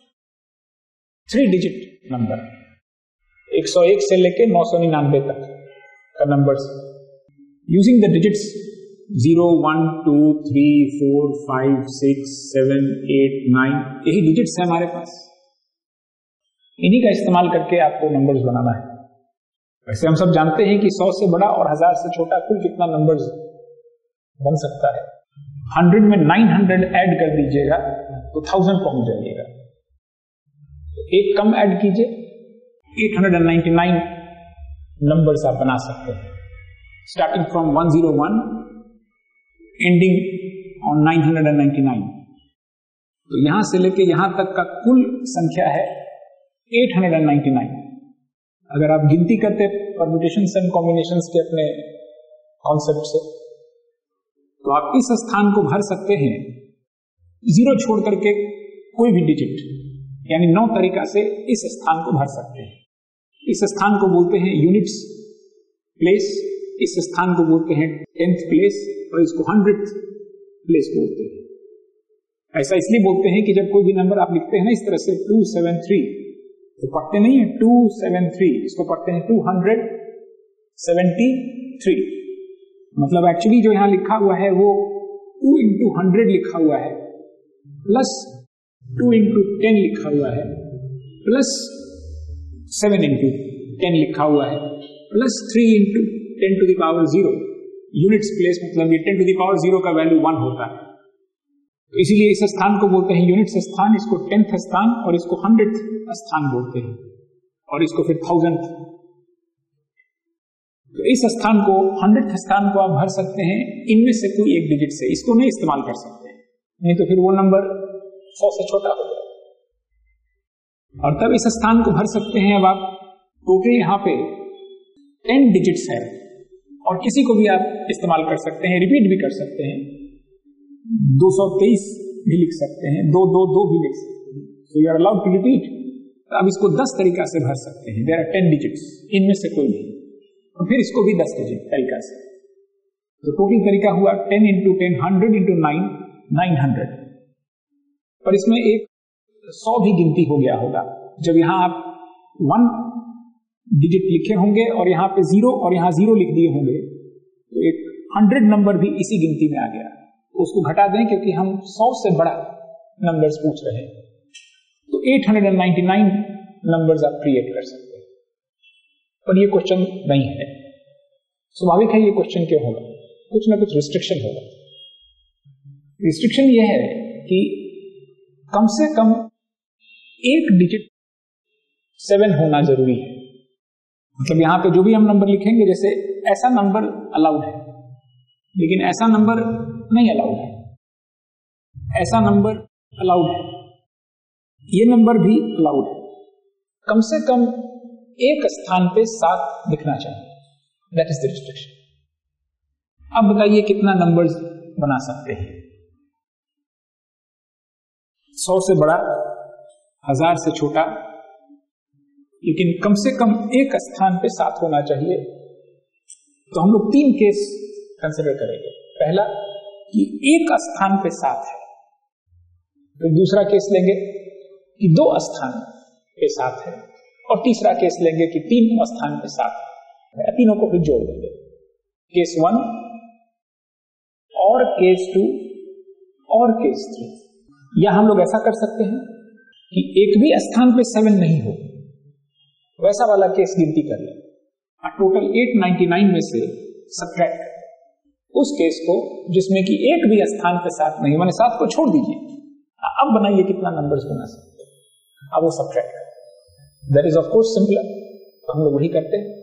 3 डिजिट नंबर, 101 से लेके 999 तक का नंबर्स, यूजिंग द डिजिट्स 0, 1, 2, 3, 4, 5, 6, 7, 8, 9, यही डिजिट्स है हमारे पास। इन्हीं का इस्तेमाल करके आपको नंबर्स बनाना है। वैसे हम सब जानते हैं कि 100 से बड़ा और 1000 से छोटा कुल कितना नंबर्स बन सकता है। 100 में 900 ऐड कर दीजिएगा तो 1000 पहुंच जाइएगा। तो एक कम ऐड कीजिए, 899 नंबर्स आप बना सकते हैं, स्टार्टिंग फ्रॉम 101 एंडिंग ऑन 999। तो यहां से लेके यहां तक का कुल संख्या है 899। अगर आप गिनती करते परम्यूटेशंस एंड कॉम्बिनेशंस के अपने कॉन्सेप्ट से, तो आप इस स्थान को भर सकते हैं 0 छोड़ करके कोई भी डिजिट, यानी 9 तरीका से इस स्थान को भर सकते हैं। इस स्थान को बोलते हैं यूनिट्स प्लेस, इस स्थान को बोलते हैं 10th प्लेस, और इसको 100th प्लेस बोलते हैं। ऐसा इसलिए बोलते हैं कि जब कोई भी नंबर आप लिखते हैं ना इस तरह से 273, तो पढ़ते नहीं है 273, इसको पढ़ते हैं 273। मतलब एक्चुअली जो यहां लिखा हुआ है वो 2 into 100 लिखा हुआ है, प्लस 2 into 10 लिखा हुआ है, प्लस 7 into 10 लिखा हुआ है, plus 3 into 10 to the power 0। Units place मतलब ये 10 to the power 0 का वैल्यू 1 होता है, तो इसीलिए इस स्थान को बोलते हैं यूनिट्स स्थान, इसको 10th स्थान और इसको 100th स्थान बोलते हैं, और इसको फिर 1000th। तो इस स्थान को 100th स्थान को आप भर सकते हैं इनमें से कोई एक डिजिट से, इसको नहीं इस्तेमाल कर सकते, नहीं तो फिर वो नंबर 100 से छोटा हो जाए। और तब इस स्थान को भर सकते हैं। अब आप टोटल यहाँ पे 10 डिजिट्स है, और किसी को भी आप इस्तेमाल कर सकते हैं, रिपीट भी कर सकते हैं, 223 भी लिख सकते हैं, 222 भी लिख सकते हैं। So you are allowed to repeat तो अब इसको 10 तरीका से भर सकते हैं। देयर आर 10 डिजिट्स, इनमें से कोई नहीं, और फिर इसको भी 10 डिजिट तरीका से। तो टोटल तरीका हुआ 10 into 10, 100 into 9, 900। पर इसमें एक 100 भी गिनती हो गया होगा। जब यहां आप 1 डिजिट लिखे होंगे और यहां पे 0 और यहां 0 लिख दिए होंगे, तो एक 100 नंबर भी इसी गिनती में आ गया। उसको घटा दें क्योंकि हम 100 से बड़ा नंबर्स पूछ रहे हैं। तो 899 नंबर्स आप क्रिएट कर सकते हैं, पर ये क्वेश्चन नहीं है। स्वाभाविक है ये क्वेश्चन क्यों होगा, कुछ ना कुछ रिस्ट्रिक्शन होगा। रिस्ट्रिक्शन ये है कि कम से कम एक डिजिट 7 होना जरूरी है। मतलब यहां पे जो भी हम नंबर लिखेंगे, जैसे ऐसा नंबर अलाउड है लेकिन ऐसा नंबर नहीं अलाउड है, ऐसा नंबर अलाउड है, ये नंबर भी अलाउड है। कम से कम एक स्थान पे 7 दिखना चाहिए, दैट इज द रिस्ट्रिक्शन। अब बताइए कितना नंबर्स बना सकते हैं? 100 से बड़ा, 1000 से छोटा, लेकिन कम से कम एक स्थान पे 7 होना चाहिए। तो हम लोग 3 केस कंसिडर करेंगे। पहला कि एक स्थान पे 7 है, फिर दूसरा केस लेंगे कि 2 स्थान पे 7 है, और तीसरा केस लेंगे कि 3 स्थान पे 7 है। तीनों को फिर जोड़ देंगे, केस 1 और केस 2 और केस 3। या हम लोग ऐसा कर सकते हैं कि एक भी स्थान पे 7 नहीं हो, वैसा वाला केस गिनती कर लें। टोटल 899 में से सब्ट्रैक्ट करें उस केस को जिसमें कि एक भी स्थान पे 7 नहीं, मैंने 7 को छोड़ दीजिए। अब बनाइए कितना नंबर्स बना सकते हैं, अब वो सब्ट्रैक्ट करें। That is of course simpler, हम लोग वही करते हैं।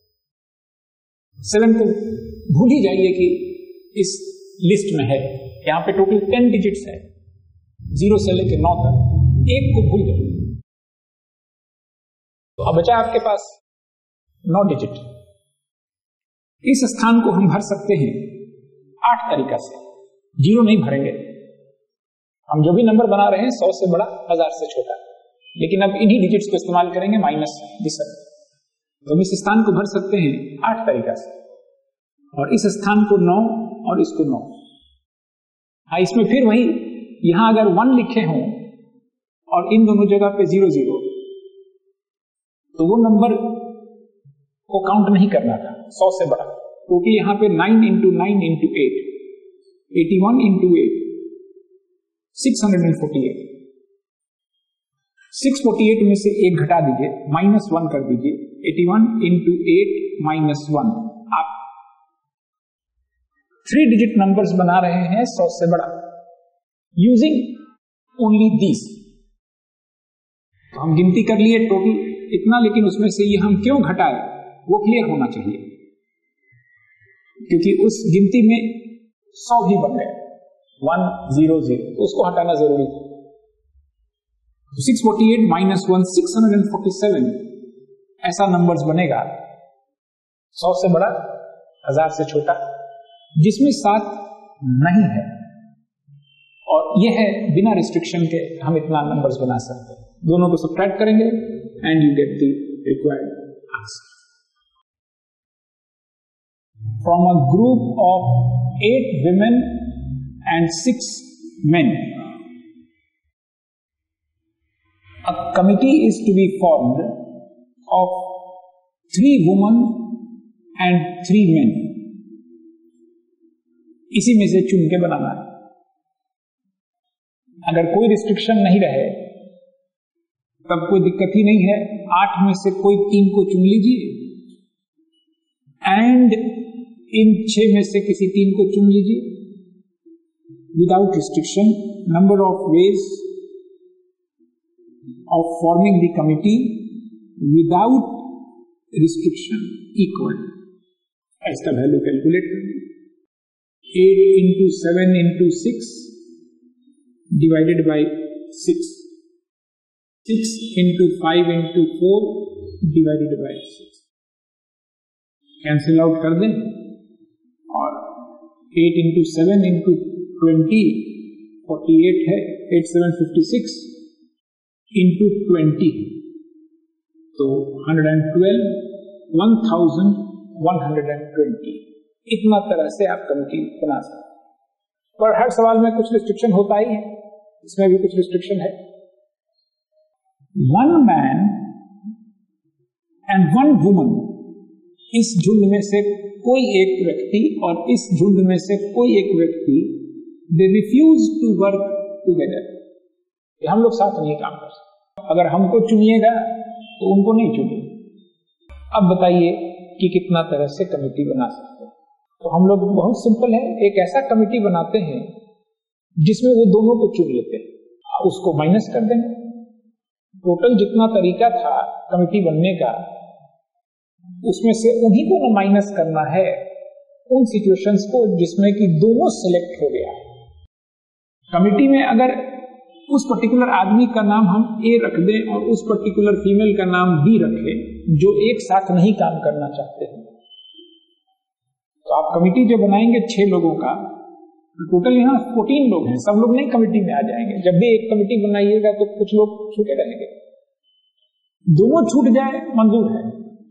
7 को भूल ही जाइए कि इस लिस्ट में है। यहां पे टोटल 10 डिजिट्स है, 0 से लेकर 9 तक, एक को भूल गए तो अब बचा आपके पास 9 डिजिट। इस स्थान को हम भर सकते हैं 8 तरीका से। 0 नहीं भरेंगे, हम जो भी नंबर बना रहे हैं 100 से बड़ा, 1000 से छोटा, लेकिन अब इन्हीं डिजिट्स को इस्तेमाल करेंगे -7। तो हम इस स्थान को भर सकते हैं 8 तरीका से, और इस स्थान को 9 और इसको 9। हाँ, इसमें फिर वही, यहां अगर 1 लिखे हों और इन दोनों जगह पे 0 0, तो वो नंबर को काउंट नहीं करना था 100 से बड़ा, क्योंकि यहां पे 9 into 9 into 8, 81 into 8, 648। 648 में से 1 घटा दीजिए, -1 कर दीजिए। 81 into 8 -1, आप 3 डिजिट नंबर्स बना रहे हैं 100 से बड़ा, यूजिंग ओनली दीज। तो हम गिनती कर लिए टोटल इतना, लेकिन उसमें से ये हम क्यों घटाए वो क्लियर होना चाहिए, क्योंकि उस गिनती में 100 भी बन गए, 1 0 0, तो उसको हटाना जरूरी था। 648 -1, 647 ऐसा नंबर्स बनेगा 100 से बड़ा, 1000 से छोटा, जिसमें 7 नहीं है, और यह है बिना रिस्ट्रिक्शन के हम इतना नंबर्स बना सकते हैं। दोनों को सब्ट्रैक्ट करेंगे and you get the required answer. From a group of 8 women and 6 men, a committee is to be formed of 3 women and 3 men. इसी में से चुन के बनाना है। अगर कोई रिस्ट्रिक्शन नहीं रहे तब कोई दिक्कत ही नहीं है। 8 में से कोई 3 को चुन लीजिए एंड इन 6 में से किसी 3 को चुन लीजिए। Without restriction, number of ways of forming the committee without restriction equal. इसका वैल्यू कैलकुलेट करेंगे। 8 into 7 into 6 divided by 6, 6 into 5 into 4 divided by 6, cancel out कर दें, और 8 into 7 into 20 48 है, 8 7 56 into 20 तो 112, 1120, इतना तरह से आप कमिटी बना सकते हैं। पर हर सवाल में कुछ रिस्ट्रिक्शन होता ही है, इसमें भी कुछ रिस्ट्रिक्शन है। 1 man and 1 woman, इस झुंड में से कोई एक व्यक्ति और इस झुंड में से कोई एक व्यक्ति, they refuse to work together, हम लोग साथ नहीं काम कर सकते। अगर हमको चुनिएगा तो उनको नहीं चुनिए। अब बताइए कि कितना तरह से कमेटी बना सकते हैं। तो हम लोग बहुत सिंपल है, एक ऐसा कमेटी बनाते हैं जिसमें वो दोनों को चुन लेते हैं, उसको माइनस कर देंगे। टोटल जितना तरीका था कमेटी बनने का, उसमें से उन्हीं को ना माइनस करना है उन सिचुएशंस को जिसमें कि दोनों सिलेक्ट हो गया है। कमेटी में अगर उस पर्टिकुलर आदमी का नाम हम ए रख दें और उस पर्टिकुलर फीमेल का नाम बी रखें जो एक साथ नहीं काम करना चाहते हैं, तो आप कमेटी जो बनाएंगे 6 लोगों का, टोटल यहाँ 14 लोग हैं, सब लोग नहीं कमेटी में आ जाएंगे। जब भी एक कमेटी बनाइएगा तो कुछ लोग छूटे रहेंगे। दोनों छूट जाए मंजूर है,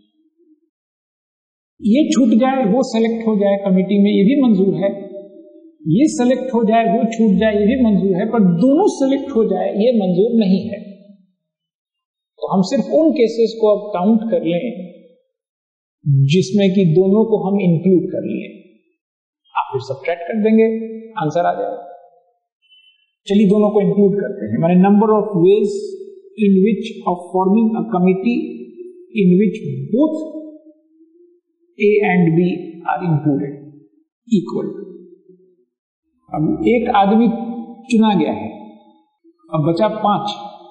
ये छूट जाए वो सेलेक्ट हो जाए कमेटी में, ये भी मंजूर है। ये सेलेक्ट हो जाए वो छूट जाए ये भी मंजूर है, पर दोनों सेलेक्ट हो जाए ये मंजूर नहीं है। तो हम सिर्फ उन केसेस को अब काउंट कर लें जिसमें कि दोनों को हम इंक्लूड कर लिए, आप फिर सब्ट्रैक्ट कर देंगे, आंसर आ जाएगा। चलिए दोनों को इंक्लूड करते हैं। माने number of ways in which of forming a committee in which both A and B are included equal। अब एक आदमी चुना गया है, अब बचा 5।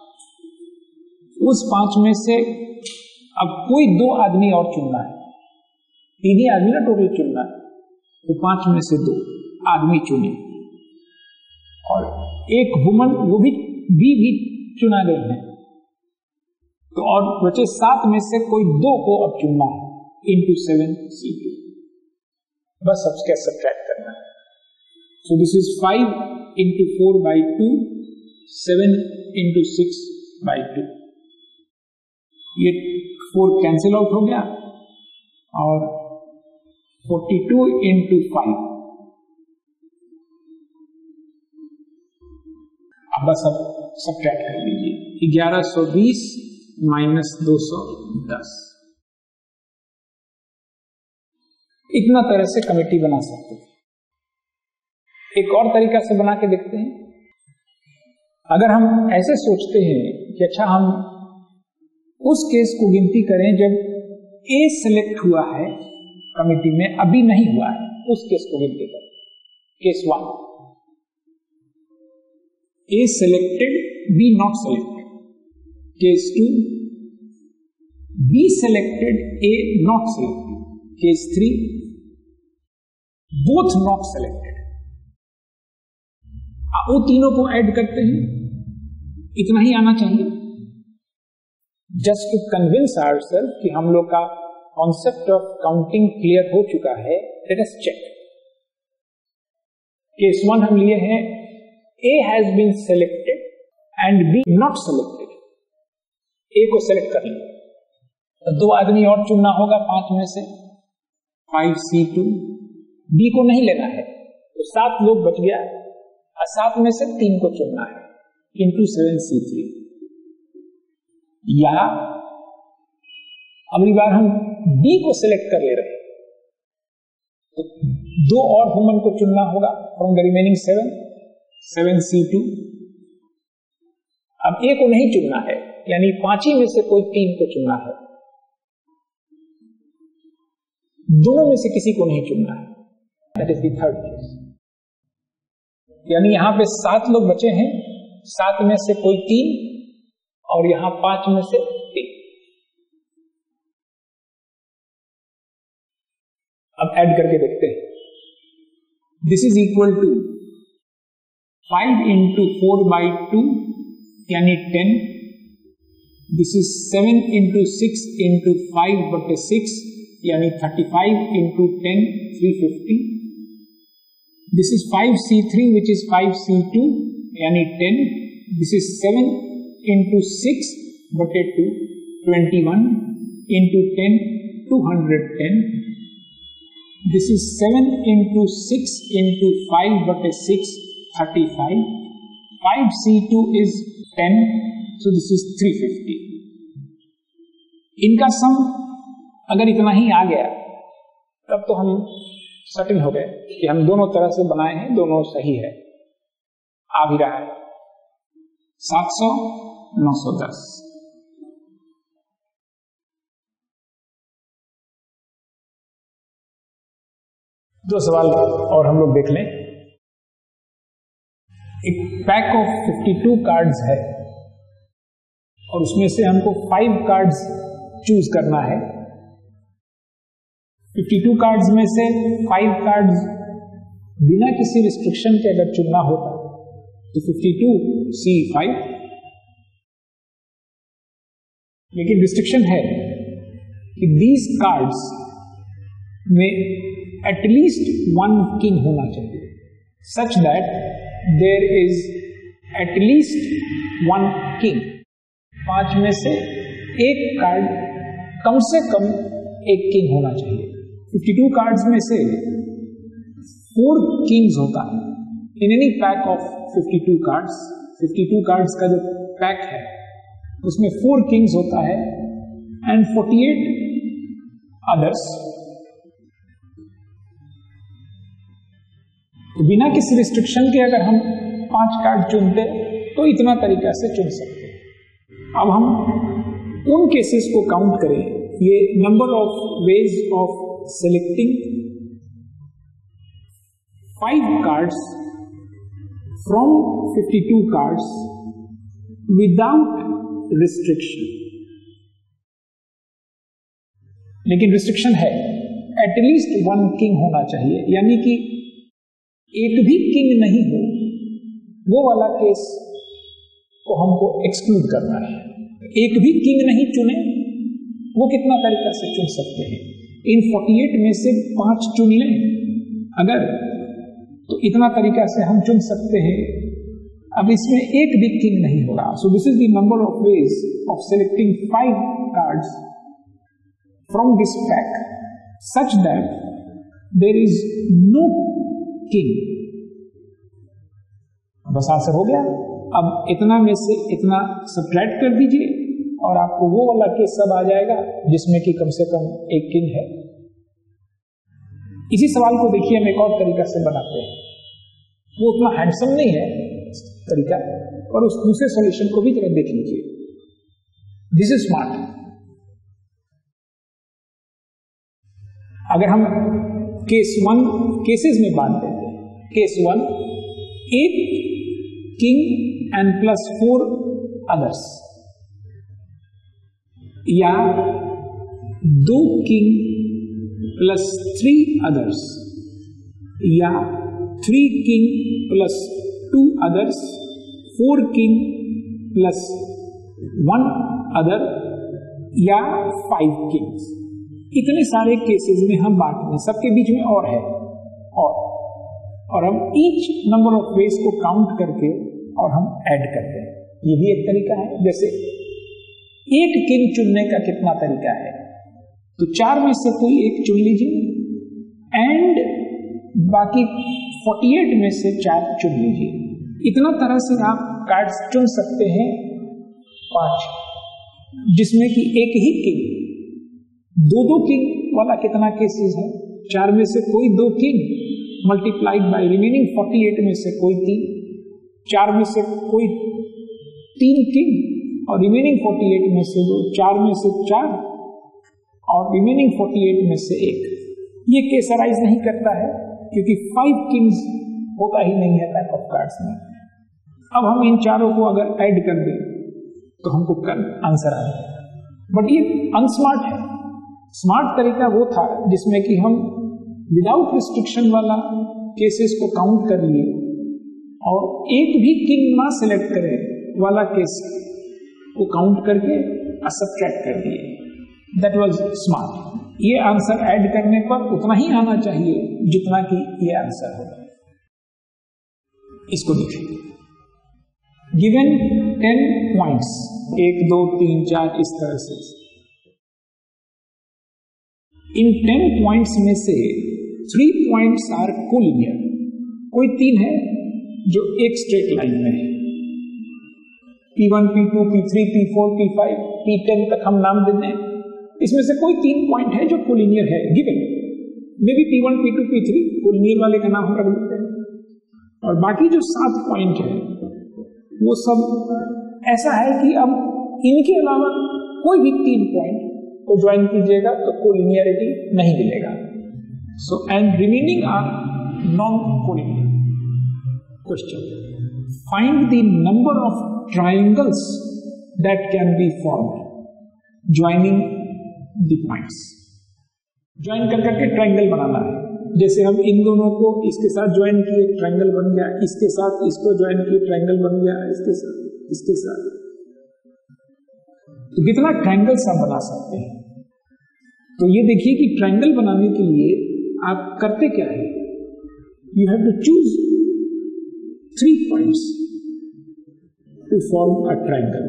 उस 5 में से अब कोई 2 आदमी और चुनना है, 3 ही आदमी ना टोटल चुनना है, तो 5 में से 2 आदमी चुने और एक वुमन वो भी चुना गए हैं, तो और बचे 7 में से कोई 2 को अब चुनना है into 7C2, बस सबके सब्ट्रैक्ट करना है। So this is 5 into 4 by 2, 7 into 6 by 2, ये 4 कैंसिल आउट हो गया और 42 into 5, अब बस अब सब्ट्रैक्ट कर लीजिए, 1120 माइनस 210, इतना तरह से कमेटी बना सकते हैं। एक और तरीका से बना के देखते हैं। अगर हम ऐसे सोचते हैं कि अच्छा हम उस केस को गिनती करें जब ए सिलेक्ट हुआ है कमेटी में, अभी नहीं हुआ है, उस केस को गिनती करें। Case 1, A selected B not selected. Case 2, B selected A not selected. Case 3, both not selected. वो तीनों को ऐड करते हैं, इतना ही आना चाहिए। जस्ट टू कन्विंस आवरसेल्फ कि हम लोग का कॉन्सेप्ट ऑफ काउंटिंग क्लियर हो चुका है, लेट अस चेक। केस 1 हम लिए हैं, A has been selected and B not selected. A को सेलेक्ट कर लिया, तो 2 आदमी और चुनना होगा 5 में से, 5C2। बी को नहीं लेना है तो 7 लोग बच गया, और 7 में से 3 को चुनना है इंटू 7C3। या अगली बार हम डी को सिलेक्ट कर ले रहे हैं तो 2 और वुमन को चुनना होगा फ्रॉम द रिमेनिंग 7C2। अब ए को नहीं चुनना है, यानी 5 ही में से कोई 3 को चुनना है, दोनों में से किसी को नहीं चुनना है। That is the third case. यानी यहां पे 7 लोग बचे हैं, 7 में से कोई 3 और यहां 5 में से 3। अब ऐड करके देखते हैं। This is equal to 5 into 4 by 2 यानी 10। दिस इज 7 into 6 into 5/6 यानी 35 into 10 350। This is 5C3 which is 5C2 यानी 10। This is 7 into 6/2 21 into 10, 210. This is 7 into 6 into 5 but a 6, 35. 5C2 is 10, so this is 350. इनका सम अगर इतना ही आ गया तब तो हम सर्टेन हो गए कि हम दोनों तरह से बनाए हैं, दोनों सही है। आ भी रहा है 700, 910। दो सवाल और हम लोग देख लें। एक पैक ऑफ 52 कार्ड्स है और उसमें से हमको 5 कार्ड्स चूज करना है। 52 कार्ड्स में से 5 कार्ड्स बिना किसी रिस्ट्रिक्शन के अगर चुनना होता तो 52C5, लेकिन रिस्ट्रिक्शन है कि these कार्ड्स में एटलीस्ट 1 किंग होना चाहिए, such that there is at least 1 king. 5 में से एक कार्ड कम से कम एक किंग होना चाहिए। 52 कार्ड्स में से 4 किंग्स होता है in any pack of 52 cards. 52 cards का जो पैक है उसमें 4 किंग्स होता है एंड 48 अदर्स। तो बिना किसी रिस्ट्रिक्शन के अगर हम 5 कार्ड चुनते तो इतना तरीका से चुन सकते। अब हम उन केसेस को काउंट करें। ये number of ways of selecting 5 cards from 52 cards without restriction. लेकिन रिस्ट्रिक्शन है, एटलीस्ट 1 किंग होना चाहिए, यानी कि एक भी किंग नहीं हो, वो वाला केस को हमको एक्सक्लूड करना है। एक भी किंग नहीं चुने, वो कितना तरीका से चुन सकते हैं? इन 48 में से 5 चुन लें अगर, तो इतना तरीका से हम चुन सकते हैं। अब इसमें एक भी किंग नहीं हो रहा। So this is the number of ways of selecting 5 cards from this pack such that there is no king. बस आंसर हो गया। अब इतना में से इतना सब्ट्रैक्ट कर दीजिए और आपको वो वाला केस सब आ जाएगा जिसमें कि कम से कम एक किंग है। इसी सवाल को देखिए हम एक और तरीका से बनाते हैं। वो उतना हैंडसम नहीं है तरीका, और उस दूसरे सॉल्यूशन को भी जरा देख लीजिए। This is smart. अगर हम केस 1 केसेस में बांट देते हैं। केस 1, एक किंग एंड प्लस 4 अदर्स, या 2 किंग प्लस 3 अदर्स, या 3 king plus 2 others, 4 king plus 1 other, या 5 किंग्स। इतने सारे केसेस में हम बांटते हैं, सबके बीच में और है और हम ईच नंबर ऑफ वेज को काउंट करके और हम ऐड करते हैं। ये भी एक तरीका है। जैसे एक किंग चुनने का कितना तरीका है, तो 4 में से कोई एक चुन लीजिए एंड बाकी 48 में से 4 चुन लीजिए। इतना तरह से आप कार्ड्स चुन सकते हैं 5, जिसमें कि एक ही किंग, 2 किंग वाला कितना केसेस है? 4 में से कोई 2 किंग मल्टीप्लाइड बाय रिमेनिंग 48 में से कोई 3, 4 में से कोई 3 किंग और रिमेनिंग 48 में से 2, 4 में से 4 और रिमेनिंग 48 में से 1। ये केस अराइज नहीं करता है क्योंकि 5 किंग्स होता ही नहीं है पैक ऑफ कार्ड्स में। अब हम इन चारों को अगर ऐड कर दें तो हमको आंसर आ जाएगा। बट ये अनस्मार्ट है। स्मार्ट तरीका वो था जिसमें कि हम विदाउट रिस्ट्रिक्शन वाला केसेस को काउंट कर लिए और एक भी किंग ना सिलेक्ट करे वाला केस को काउंट करके सब्ट्रैक्ट कर दिए। That was smart. ये आंसर ऐड करने पर उतना ही आना चाहिए जितना कि ये आंसर होगा। इसको देखें। गिवन 10 पॉइंट्स, 1 2 3 4 इस तरह से, इन 10 पॉइंट्स में से 3 पॉइंट्स आर कोलिनियर, कोई 3 है जो एक स्ट्रेट लाइन में है, P1 P2 P3 P4 P5 P10 तक हम नाम देते हैं, इसमें से कोई 3 पॉइंट है जो कोलिनियर है given, may be P1 P2 P3 collinear वाले का नाम हम रख देते हैं, और बाकी जो 7 पॉइंट है वो सब ऐसा है कि अब इनके अलावा कोई भी 3 पॉइंट को ज्वाइन कीजिएगा तो कोलिनियरिटी नहीं मिलेगा। So and remaining are non collinear. Question, find the number of triangles that can be formed joining the points. Join कर करके ट्राइंगल बनाना है, जैसे हम इन दोनों को इसके साथ ज्वाइन किए, ट्रायंगल बन गया, इसके साथ इसको ज्वाइन किए, ट्रायंगल बन गया, इसके साथ इसके साथ, तो कितना ट्रायंगल्स आप बना सकते हैं। तो ये देखिए कि ट्रायंगल बनाने के लिए आप करते क्या है, you have to choose 3 points to form a triangle.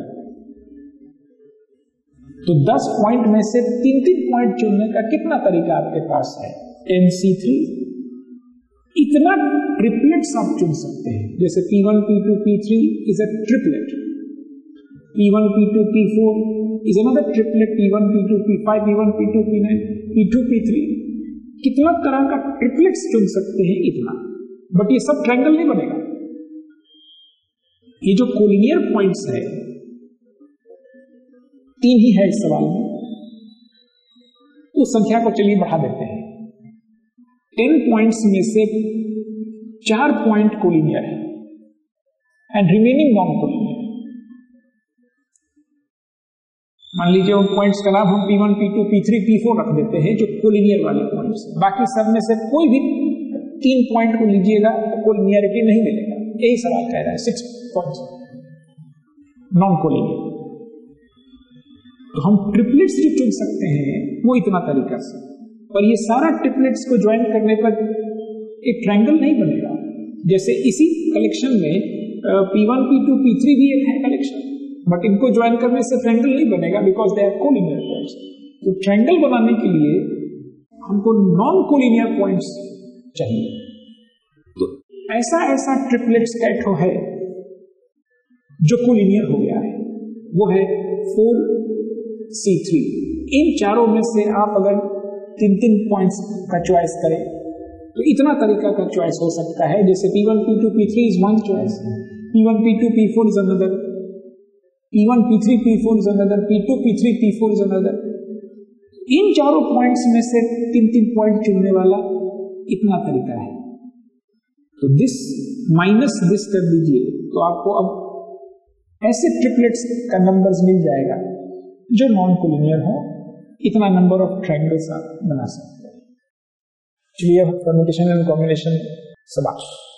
तो 10 पॉइंट में से 3-3 पॉइंट चुनने का कितना तरीका आपके पास है, NC3 इतना ट्रिपलेट्स आप चुन सकते हैं, जैसे P1 P2 P3 is a triplet, P1 P2 P4 is another triplet, P1 P2 P5 P1 P2 P9 P2 P3, कितना तरह का ट्रिपलेट्स चुन सकते हैं इतना, बट ये सब ट्रायंगल नहीं बनेगा। ये जो कोलिनियर पॉइंट्स है 3 ही है इस सवाल में, उस संख्या को चलिए बढ़ा देते हैं। 10 पॉइंट्स में से 4 पॉइंट कोलिनियर है एंड रिमेनिंग नॉन कोलिनियर। मान लीजिए उन पॉइंट्स का नाम हम P1 P2 P3 P4 रख देते हैं जो कोलिनियर वाले पॉइंट्स, बाकी सब में से कोई भी 3 पॉइंट को लीजिएगा तो कोलिनियरिटी नहीं मिलेगा। यही सवाल कह रहा है, 6 पॉइंट्स नॉन कोलिनियर। तो हम ट्रिपलेट्स जो चुन सकते हैं वो इतना तरीका से, और ये सारा ट्रिपलेट्स को ज्वाइन करने पर एक ट्रायंगल नहीं बनेगा। जैसे इसी कलेक्शन में P1 P2 P3 भी एक है कलेक्शन, बट इनको ज्वाइन करने से ट्रायंगल नहीं बनेगा because they are collinear points. तो ट्रायंगल बनाने के लिए हमको नॉन कोलिनियर पॉइंट्स चाहिए। तो ऐसा ऐसा ट्रिपलेट्स कैट है जो कोलिनियर हो गया है, वो है 4C3। इन चारों में से आप अगर 3-3 पॉइंट्स का चॉइस करें तो इतना तरीका का चॉइस हो सकता है, जैसे P1 P2 P3 is one choice, P1 P2 P4 is another, P1 P3 P4 is another, P2 P3 P4 is another. इन चारों पॉइंट्स में से 3-3 पॉइंट चुनने वाला इतना तरीका है। तो दिस माइनस दिस कर दीजिए तो आपको अब ऐसे ट्रिपलेट्स का नंबर्स मिल जाएगा जो नॉन कोलिनियर हो। इतना नंबर ऑफ ट्रायंगल्स आप बना सकते हैं। चलिए अब परम्यूटेशन एंड कॉम्बिनेशन समाप्त।